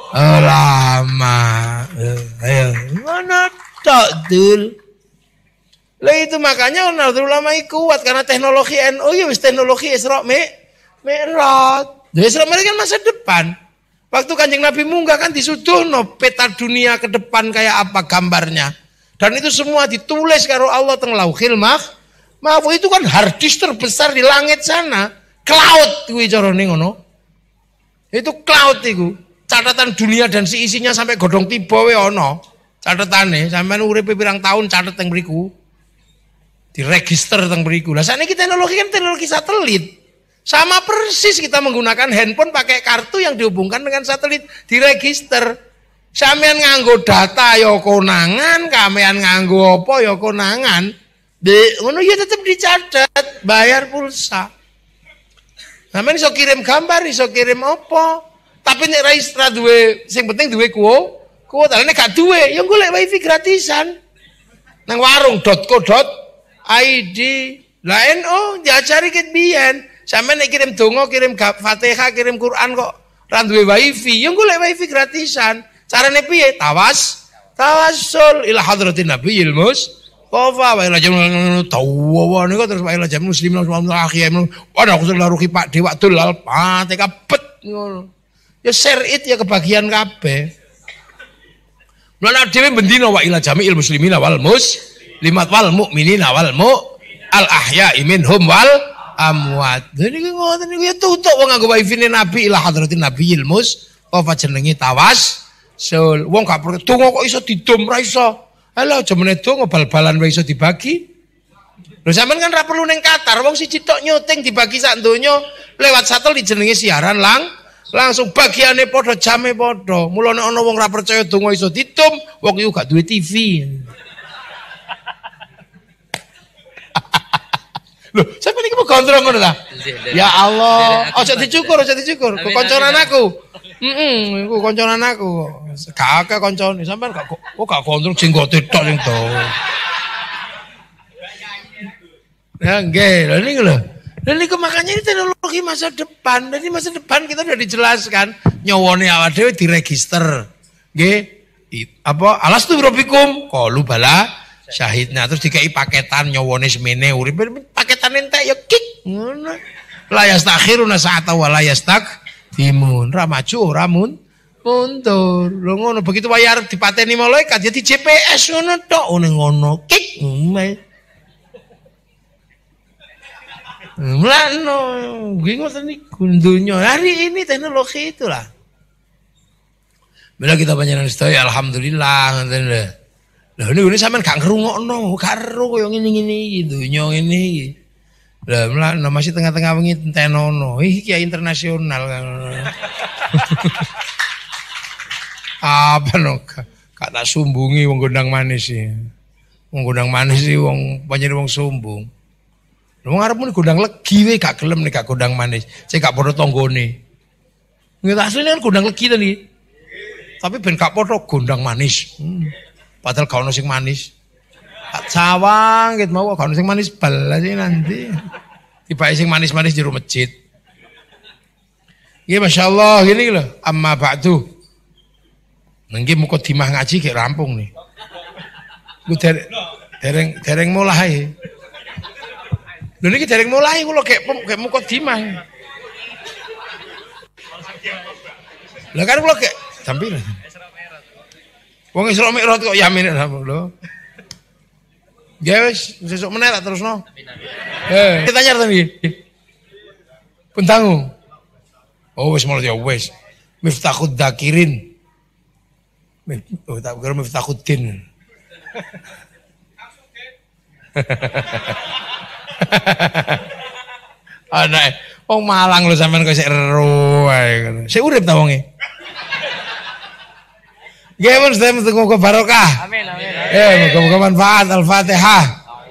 Ulama. Ayo, mana tak dul? Lah itu makanya Nahdlatul Ulama kuat karena teknologi N U ya wis teknologi Isra Mi'raj. Jadi Isra Mi'raj kan masa depan. Waktu Kanjeng Nabi munggah kan disuduhno peta dunia ke depan kayak apa gambarnya. Dan itu semua ditulis karo Allah teng Lauhil Mahfuz. Itu kan harddisk terbesar di langit sana. Cloud kuwi carane ngono. Itu cloud iku. Catatan dunia dan si isinya sampai godhong tiba we ana. Catetane sampean uripe pirang tahun catet teng mriku. Diregister teng mriku. Lah sakniki teknologi kan teknologi satelit. Sama persis kita menggunakan handphone pakai kartu yang dihubungkan dengan satelit, diregister. Sampean nganggo data ya konangan, kamean nganggo apa ya konangan. Di ngono ya tetep dicatat, bayar pulsa. Sampean iso kirim gambar, iso kirim apa. Tapi nek ra istra duwe, sing penting duwe kuo, kuota. Nek gak duwe, ya golek wifi gratisan. Nang warung dot co dot i d. Lah N U diajari ket biyen. Sampeyan nek kirim donga, kirim Fatihah, kirim Quran kok ra duwe wifi, ya golek wifi gratisan. Carane piye? Tawas, tawassul ila hadratin nabiyil mustofa wa ila jamal tawa niku terus wa ila jamal muslimin wa akhiyam. Ana aku laruhi Pak Dewa dolal pate kabet ngono. Ya share it ya kebagian kabeh. Lan dhewe bendina wa ila jamil muslimin wal muslimat wal mukminina wal mu al ahya'i minhum wal amwat. Jadi ngoten niku ya tutuk wong nganggo wifi-ne Nabi ila hadratin nabiyil mustofa jenenge tawas. Sul, wong gak perlu donga kok iso didom ra iso. Halah jemene donga bal-balan wae iso dibagi. Lho sampean kan ra perlu ning Qatar, wong siji tok nyuting dibagi sak donya lewat satelit jenenge siaran lang langsung bagiane padha jame padha. Mulane ana wong ra percaya donga iso didom, wong iku gak duwe T V. Loh, sampeyan iki mau gondrong ngono ta? Ya Allah, aja dicukur, aja dicukur. Kok konconan aku. Heeh, iku konconan aku. Gak akeh koncone, sampean gak kok gak gondrong jenggote tok sing to. Ya nggih, lha niku lho. Lha niku makanya ini teknologi masa depan. Jadi masa depan kita udah dijelaskan, nyawane awake dhewe diregister. Nggih. Apa alastu rabbikum? Qalu bala syahidna. Terus dikai paketan nyawane semene urip paketan entek ya kik ngono. La yastakhiruna sa'ata wa la yastaqdimun. Ra maju ora mundur. Lho ngono begitu wae arep dipateni malaikat ya di J P S ngono tok ngene ngono kik. Mulane nggih ngoten niku donya. Hari ini teknologi itulah. Bila kita panjenengan sedaya alhamdulillah ngoten lho. Lah niku sampean gak ngrungokno, karo koyo ngene-ngene iki donya ngene iki. Lah mulane masih tengah-tengah wengi tentenono. Ih kiai internasional kan. Apa no gak tak sumbungi wong gondang manis iki. Wong gondang manis iki wong panjenengan wong sumbung. Wong arep muni gondang legi wae gak gelem nek gak gondang manis. Cek gak padha tanggane. Nggih asline kan gondang legi to niki. Tapi ben gak padha gondang manis. Hmm. Padahal gak ono sing manis. Tak cawang gitu mau gak ono sing manis belas sih nanti. Tiba sing manis-manis di rumah masjid. Nggih masyaallah gini lho, amma ba'du. Nggih muka dimah ngaji kayak rampung nih. Ku dereng dereng dereng mulai. Lho niki dereng mulai kula kayak kayak muka dimah. Lah kan kula kayak tampilan. Wong Isra Mi'raj kok yamin lho. Guys, sesuk meneh tak terusno. Eh, kita nyar tadi. Pentangu. Oh wis mulai ya wis. Miftahud Dzakirin. Oh tak kira Miftahuddin. Ana wong Malang lho sampean kok sik ero ae ngono. Sik urip ta wonge? Nggih mun sedaya muga barokah. Amin amin. Eh muga-muga manfaat Al-Fatihah.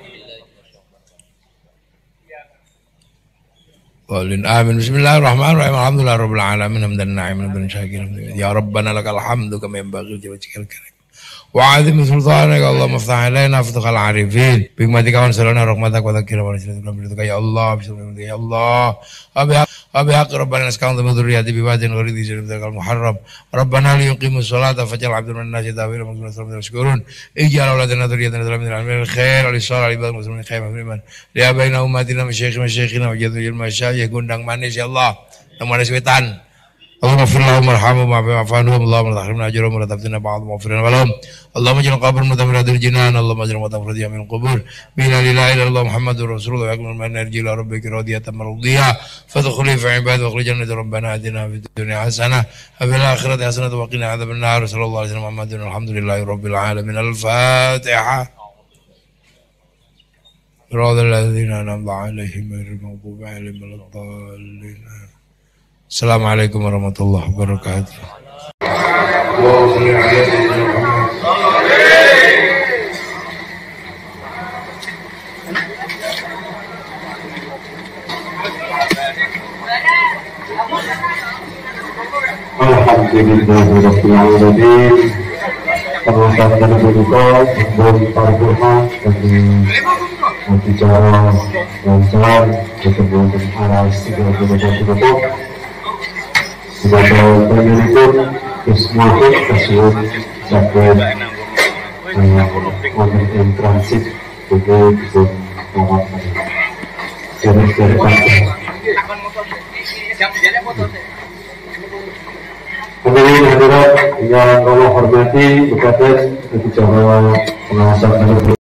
Walin amin. Bismillahirrahmanirrahim. Alhamdulillahirabbil alamin hamdan na'iman bin syakirin. Ya Rabbana lakal hamdu kama yanbaghi li wajhikal karim. وعظم سلطانك اللهم افتح علينا فتح العارفين بحكمتك وانصرنا رحمتك وذكرنا ونسلك برحمتك يا الله بسم يا الله وبحق ربنا نسكن من ذريتي بواد غير ذي زرع المحرم ربنا ليقيموا الصلاة فاجعل عبد من الناس داوير مغفرة من يشكرون اجعل اولادنا ذريتنا من العلم الخير وللصالح عباد المسلمين خير من لابينا امتنا مشايخ مشايخنا وجدوا المشايخ gondang manis ya Allah yang manis wetan اللهم اغفر لهم وارحمهم واعف عنهم اللهم لا تحرمنا اجرهم ولا تفتنا بعضهم واغفر لهم اللهم اجعل قبرهم متمرد الجنان اللهم اجعل متفرديا من القبور بين لا اله الا الله محمد رسول الله يكمل من نرجي الى ربك راضيه مرضيه فادخلي في عباد واخرج جنة ربنا اتنا في الدنيا حسنه وفي الاخره حسنه وقنا عذاب النار صلى الله عليه وسلم محمد الحمد لله رب العالمين الفاتحه صراط الذين انعمت عليهم غير المغضوب عليهم ولا الضالين. Assalamualaikum warahmatullahi wabarakatuh. Alhamdulillahirabbil alamin. Perwakilan berduka dan paripurna dari bicara lancar ketemuan aras tiga puluh dua sebagai penyelidik Ismail Kasur sampai wonten ing transit ugi bisa awak seri-seri Kemudian hadirat yang Allah hormati kepada bicara pengawasan